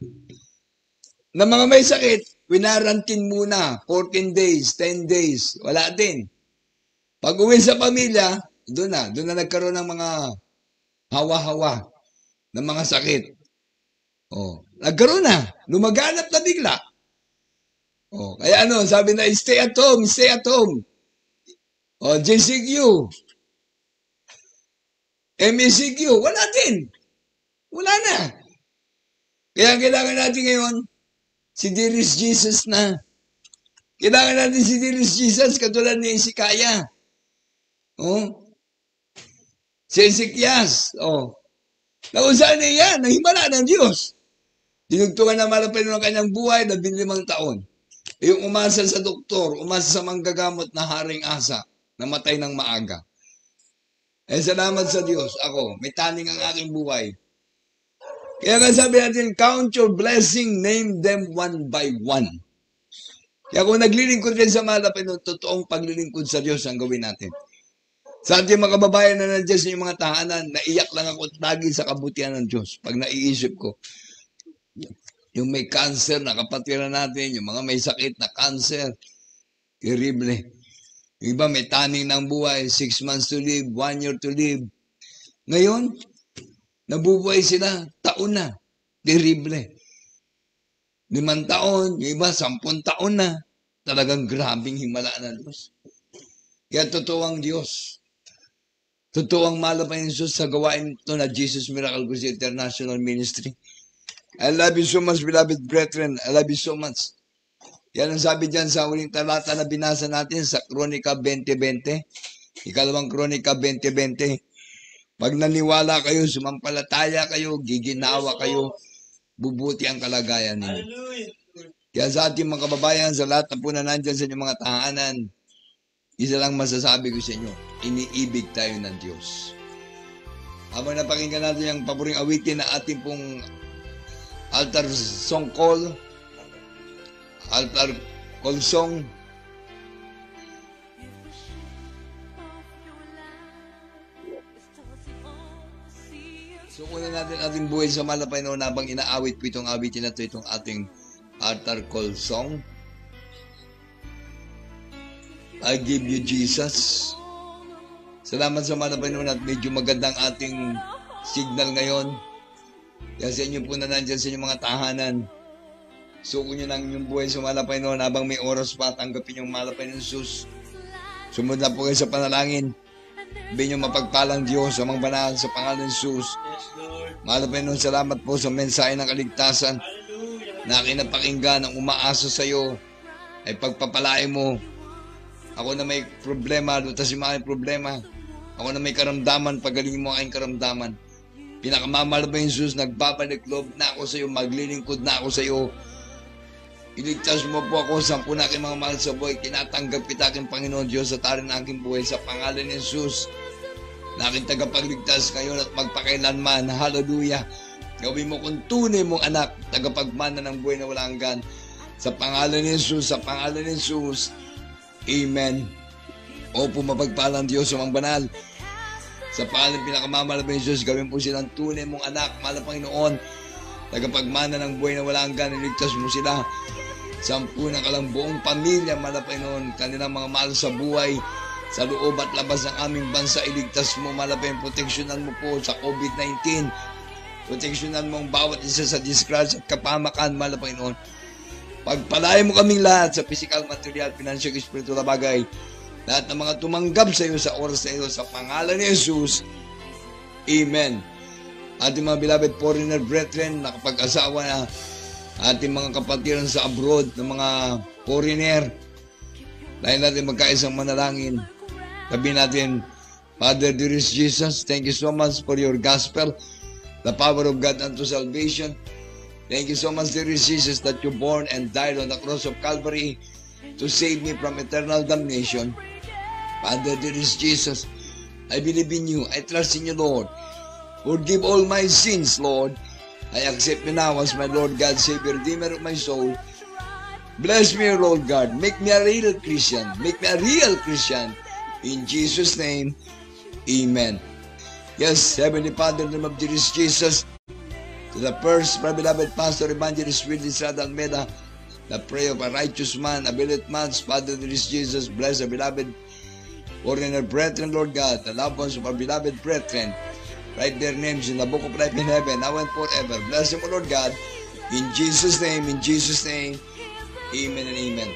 Speaker 2: ng mga may sakit, winarantin muna, fourteen days, ten days, wala din. Pag uwi sa pamilya, doon na, doon na nagkaroon ng mga hawa-hawa, ng mga sakit. Oh, nagkaroon na, lumaganap na bigla. Oh, kaya ano, sabi na, stay at home, stay at home. Oh, J C Q, M E C Q, wala din. Wala na. Kaya kailangan natin ngayon, si Dearest Jesus na. Kailangan natin si Dearest Jesus katulad ni Hezekiah. Oh. Si Ezekias. Oh. Nausahan niya yan, nahimala ng Diyos. Dinugtungan na malapit ng kanyang buhay na binlimang taon. Yung umasa sa doktor, umasa sa manggagamot na haring asa, namatay ng maaga. Eh, salamat sa Diyos. Ako, may taning ang aking buhay. Kaya nga sabi natin, count your blessing, name them one by one. Kaya kung naglilingkod rin sa malapit ng totoong paglilingkod sa Diyos ang gawin natin. Sa ating mga kababayan na nandiyan sa mga tahanan, naiyak lang ako lagi sa kabutihan ng Diyos. Pag naiisip ko, yung may cancer na kapatiran natin, yung mga may sakit na cancer, terrible. Yung iba may taning ng buhay, six months to live, one year to live. Ngayon, nabubuhay sila, taon na. Terrible. Limang taon, yung iba, sampung taon na. Talagang grabing himala ng Diyos. Kaya totoo ang Diyos. Totoo ang mahal na Panginoon Jesus sa gawain ito na Jesus Miracle Crusade International Ministry. I love you so much, beloved brethren. I love you so much. Yan ang sabi dyan sa uling talata na binasa natin sa Kronika twenty twenty. Ikalawang Kronika twenty twenty. Pag naniwala kayo, sumampalataya kayo, giginawa kayo, bubuti ang kalagayan ninyo. Kaya sa ating mga kababayan, sa lahat na po na nandyan sa inyong mga tahanan, isa lang masasabi ko sa inyo, iniibig tayo ng Diyos. Habang napakinggan natin yung paboring awitin na ating pong altar song call, altar call song, so una natin ating buhay sa mahal na Panginoon habang inaawit po itong awitin na ito, itong ating altar call song. I give you Jesus. Salamat sa mahal na Panginoon at medyo magandang ating signal ngayon. Kaya sa inyo po na nandyan sa inyong mga tahanan, suko nyo ng inyong buhay sa mahal na Panginoon habang may oras pa, tanggapin yung mahal na Panginoon Jesus. Sumunod na po kayo sa panalangin. Sabihin nyo mapagpalang Diyos sa mga banal sa pangalan ng Jesus. Mahal na Panginoon, salamat po sa mensahe ng kaligtasan na kinapakinggan ang umaasa sa iyo ay pagpapalain mo. Ako na may problema, lutasin mo aking problema. Ako na may karamdaman, pagalingin mo aking karamdaman. Pinakamamahal ba yung Jesus, nagbabalik loob na ako sa iyo, maglilingkod na ako sa iyo. Iligtas mo po ako sa po na aking mga mahal sa buhay. Kinatanggap kita aking Panginoon Diyos sa tarin ng aking buhay sa pangalan ni Jesus. Na aking tagapagligtas ngayon at magpakailanman. Hallelujah. Gawin mo kung tunay mong anak, tagapagmana ng buhay na walang hanggan. Sa pangalan ni Jesus, sa pangalan ni Jesus. Amen. Opo, mapagpalang Diyos sa mga banal. Sa pangalan pinakamamahal na Jesus, gawin po silang tunay mong anak, mahal na Panginoon. Tagapagmana ng buhay na walang hanggan, iligtas mo sila. Sampu na kalang buong pamilya, mahal na Panginoon, kanilang mga mahal sa buhay, sa loob at labas ng aming bansa, iligtas mo, mahal na Panginoon, proteksyonan mo po sa COVID nineteen. Proteksyonan mo ang bawat isa sa disgrasya at kapamakan, mahal na Panginoon. Pagpalain mo kaming lahat sa physical, material, financial, spiritual na bagay. Lahat ng mga tumanggap sa iyo sa oras na iyo sa pangalan ni Jesus. Amen. Ating mga beloved foreigner brethren, nakapag-asawa na ating mga kapatiran sa abroad ng mga foreigner. Dahil natin magkaisang manalangin. Sabihin natin, Father, dearest Jesus, thank you so much for your gospel, the power of God unto salvation. Thank you so much, dearest Jesus, that you born and died on the cross of Calvary to save me from eternal damnation. Father, dearest Jesus, I believe in you. I trust in you, Lord. Forgive all my sins, Lord. I accept you now as my Lord God, Savior, Redeemer of my soul. Bless me, Lord God. Make me a real Christian. Make me a real Christian. In Jesus' name, amen. Yes, Heavenly Father, in the name of dearest Jesus, to the first, my beloved Pastor, Evangelist Willie Estrada Almeida, the prayer of a righteous man, a valiant man, Father, dearest Jesus, bless the beloved foreigner brethren, Lord God, the loved ones of our beloved brethren. Write their names in the book of life in heaven, now and forever. Bless them, O Lord God. In Jesus' name, in Jesus' name, amen and amen.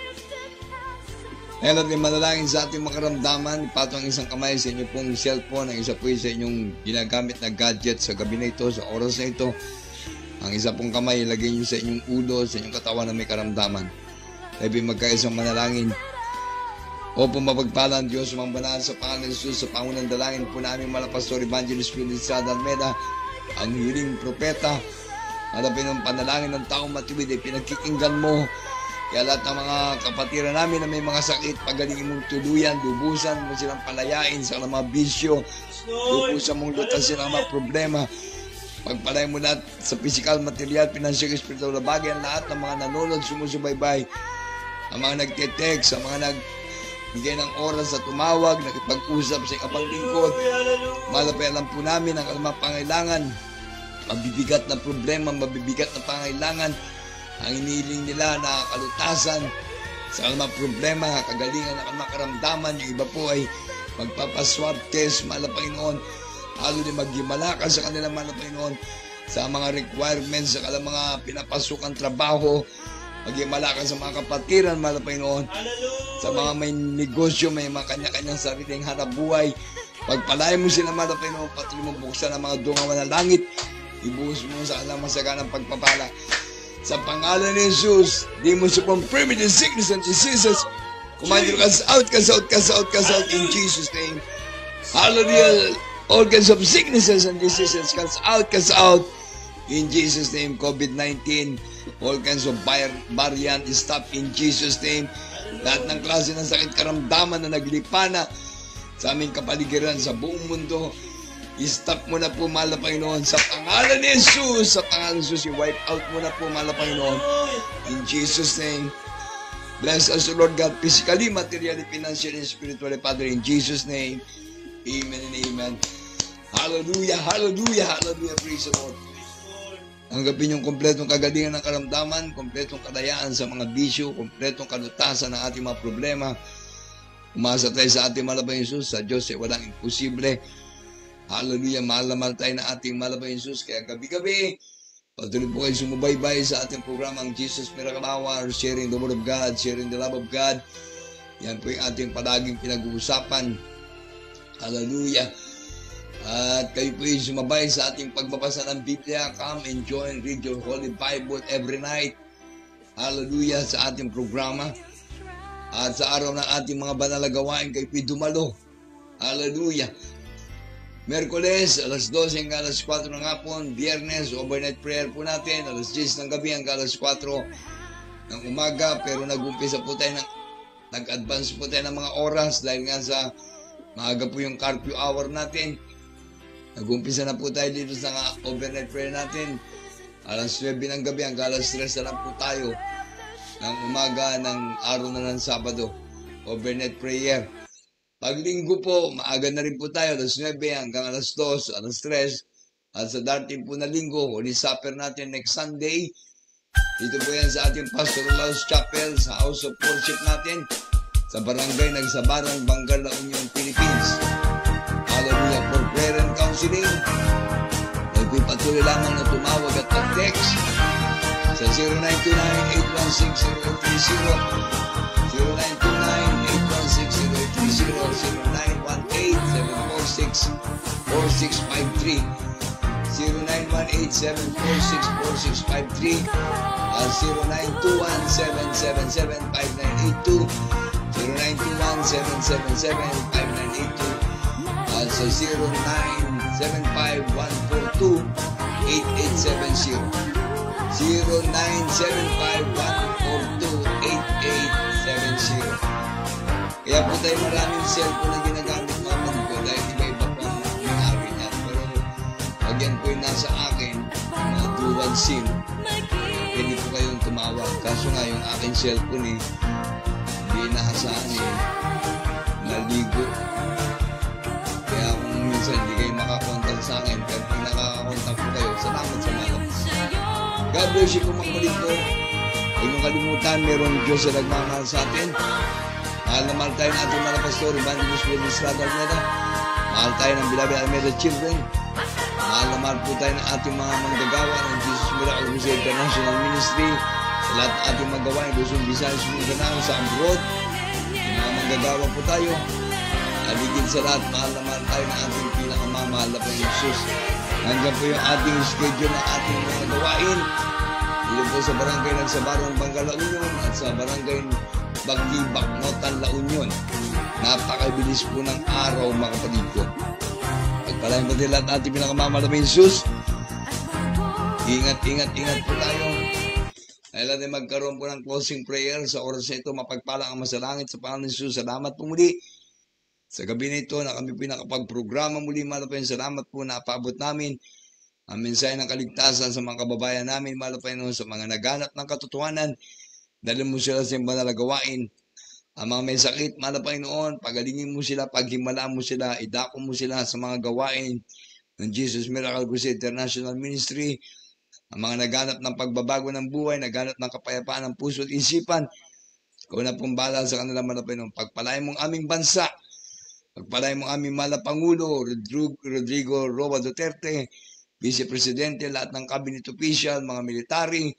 Speaker 2: Ngayon natin manalangin sa ating makaramdaman, patong isang kamay sa inyo pong cellphone, ang isa po sa inyong ginagamit na gadget sa gabi na ito, sa oras na ito. Ang isa pong kamay, ilagay nyo sa inyong ulo, sa inyong katawan na may karamdaman. Tayo magkaisang manalangin. Opo, mapagpalang Diyos, mga banal sa pangalan ni Jesus, sa pangunang dalangin po namin, mala Pastor Evangelist Willie Estrada Almeida, ang hiling propeta, hanapin ang panalangin ng taong matuwid, ay pinagkikinggan mo. Kaya lahat ng mga kapatiran namin na may mga sakit, pagalingin mong tuluyan, lubusan mo silang palayain sa mga bisyo, lubusan mong lutasin ang mga problema. Pagpalay mo lahat sa physical, material, financial, spiritual na bagay, ang lahat ng mga nanonood, sumusubaybay, ang mga nagte-text, ang mga nagbigay ng oras sa tumawag, nakipag-usap sa ikapang lingkod. Malapay alam po namin ang mga pangailangan, mabibigat na problema, mabibigat na pangailangan, ang inihiling nila na kalutasan sa mga problema, kagalingan ng mga karamdaman. Yung iba po ay magpapaswab test, mahal na Panginoon, halo din maghimala ka sa kanila, mahal na Panginoon, sa mga requirements, sa kanilang mga pinapasukan trabaho, maghimala ka sa mga kapatiran, mahal na Panginoon, sa mga may negosyo, may mga kanya-kanyang sariling hanap buhay, Pagpalain mo sila, mahal na Panginoon, patuloy mo buksan ang mga dungawan ng langit. Ibuhos mo sa kanilang masaganang pagpapala. Sa pangalan ni Jesus, demons of infirmity, sickness, and diseases, command you, cast out, cast out, cast out, cast out in Jesus' name. Hallelujah. All kinds of sicknesses and diseases, cast out, cast out in Jesus' name. COVID nineteen, all kinds of variant, stop in Jesus' name. Lahat ng klase ng sakit karamdaman na naglipana sa aming kapaligiran sa buong mundo, i-stop mo na po, mahal na Panginoon, sa pangalan ni Jesus. Sa pangalan ni Jesus, i-wipe out mo na po, mahal na Panginoon. In Jesus' name, bless us, Lord God, physically, materially, financially, and spiritually, Father, in Jesus' name. Amen and amen. Hallelujah, hallelujah, hallelujah, praise the Lord. Tanggapin yung kompletong kagalingan ng karamdaman, kompletong kadayaan sa mga bisyo, kompletong kalutasan ng ating mga problema. Umasa tayo sa ating mahal na Jesus, sa Diyos ay walang imposible. Hallelujah, mahal na mahal tayo na ating mahal na Jesus. Kaya gabi-gabi, patuloy po kayo sumubaybay sa ating programang Jesus Miracle Hour, sharing the Word of God, sharing the love of God. Yan po yung ating palaging pinag-uusapan. Hallelujah. At kayo po yung sumabay sa ating pagbabasa ng Biblia. Come and join, read your Holy Bible every night. Hallelujah, sa ating programa. At sa araw ng ating mga banal na gawain, kayo po yung dumalo. Hallelujah. Merkules, alas dose hanggang alas kwatro ng hapon. Biyernes, overnight prayer po natin. alas diyes ng gabi hanggang alas kwatro ng umaga. Pero nag-umpisa po tayo, ng, nag-advance po tayo ng mga oras dahil nga sa maaga po yung curfew hour natin. Nag-umpisa na po tayo dito sa overnight prayer natin. alas nuwebe ng gabi hanggang alas tres na lang po tayo ng umaga ng araw na ng Sabado. Overnight prayer. Paglinggo po, maaga na rin po tayo, alas nuwebe hanggang alas dos, alas tres. At sa dating po na linggo, Holy Supper natin next Sunday. Dito po yan sa ating Pastoral House Chapel, sa House of Worship natin, sa Barangay Nagsabarang, Bangal, La Union, Philippines. Hallelujah, for prayer and counseling. Ay po patuloy lamang na tumawag at mag-text sa zero nine two nine, eight one six, zero eight three zero, zero nine two nine, eight one six, zero eight three zero, zero nine one eight, seven four six, four six five three, zero nine one eight, seven four six, four six five three, at zero nine two one, seven seven seven, five nine eight two, zero nine two one, seven seven seven, five nine eight two, at sa zero nine seven five, one four two, eight eight seven zero, zero nine seven five, one four two, eight eight seven zero. Kaya po tayo maraming cellphone na ginagamit naman ko dahil iba-iba po ang may-ari niyan. Pero pag yan po yung nasa akin, mga dual SIM, pwede po kayong tumawag. Kaso nga yung aking cellphone eh, hindi naasahan eh, naligo. Kaya kung minsan hindi kayo makakontak sa akin, pero kung nakakakontak po kayo, salamat sa malam. God bless you kung makulit po. Huwag niyong kalimutan, meron Diyos na nagmamahal sa atin. Mahal na mahal tayo ng ating mga pastor, Evangelist Will Estrada Almeda. Mahal tayo ng Beloved Almeda Children. Mahal na mahal po tayo ng ating mga manggagawa ng Jesus Miracle Crusade International Ministry. Sa lahat ng ating magawain, Luzon, Visayas, Mindanao, sa abroad. Yung mga manggagawa po tayo. Aligid sa lahat, mahal na mahal tayo ng ating pinakamamahal na Panginoon Jesus. Nandiyan po yung ating schedule ng ating mga gawain. Dito po sa Barangay Nagsabarang, Bangal, La Union at sa Barangay Bagbibak, Notan, La Union. Napakabilis po ng araw, mga kapatid ko. Pagpalain po nila at ating pinakamamahal na Jesus. Ingat, ingat, ingat po tayo. Dahil natin magkaroon po ng closing prayer sa oras na ito, mapagpalang ang masalangit sa pangalan ni Jesus. Salamat po muli. Sa gabi na ito na kami pinakapagprograma muli, malapay, salamat po na paabot namin ang mensahe ng kaligtasan sa mga kababayan namin, malapay noon sa mga naghanap ng katotohanan. Dahil mo sila sa banal na gawain. Ang mga may sakit, malapay noon, pagalingin mo sila, paghimalaan mo sila, idako mo sila sa mga gawain ng Jesus Miracle Crusade International Ministry. Ang mga naghanap ng pagbabago ng buhay, naghanap ng kapayapaan ng puso at isipan, ikaw na pong bahala sa kanila, malapay noon. Pagpalain mong aming bansa, pagpalain mo aming mahal na Pangulo, Rodrigo Roa Duterte, Vice Presidente, lahat ng cabinet official, mga military.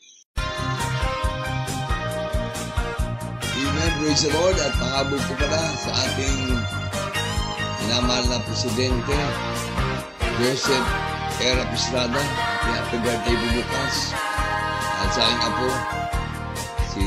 Speaker 2: Amen, praise the Lord. At pangabog ko pala sa ating minamahal na Presidente Joseph Era Pistrada, happy birthday po bukas. At sa aking apo, si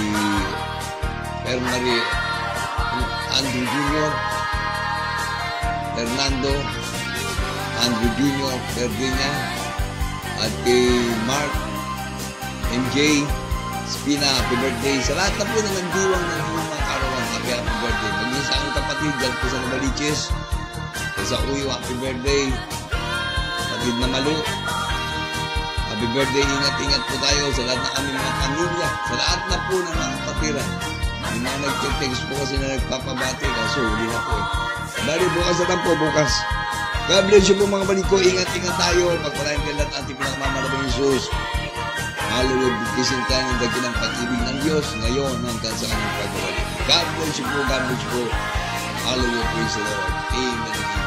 Speaker 2: Permary Andrew Junior, Fernando Andrew Junior Verdina, at kay Mark M J Spina, happy birthday. Sa lahat na po na nagdiwang ng mga karawan, happy happy birthday. Maging sa aking kapatid, dyan po sa Nabaliches, sa Uyo, happy birthday. Kapatid na Malu, happy birthday. Ingat-ingat po tayo sa lahat ng aming mga pamilya, sa lahat na po ng mga kapatira. May mga nag-text po kasi na nagpapabati, kaso huli na po eh. Bali, bukas na lang po, bukas. God bless you po mga balik ko. Ingat-ingat tayo. Pagpalain kayo lahat ating pinakamalabang Jesus. Hallelujah. Bigkisin tayo ng dakilang pag-ibig ng Diyos ngayon hanggang sa kanyang pagbabalik. God bless you po. God bless you po. Hallelujah. Praise the Lord. Amen.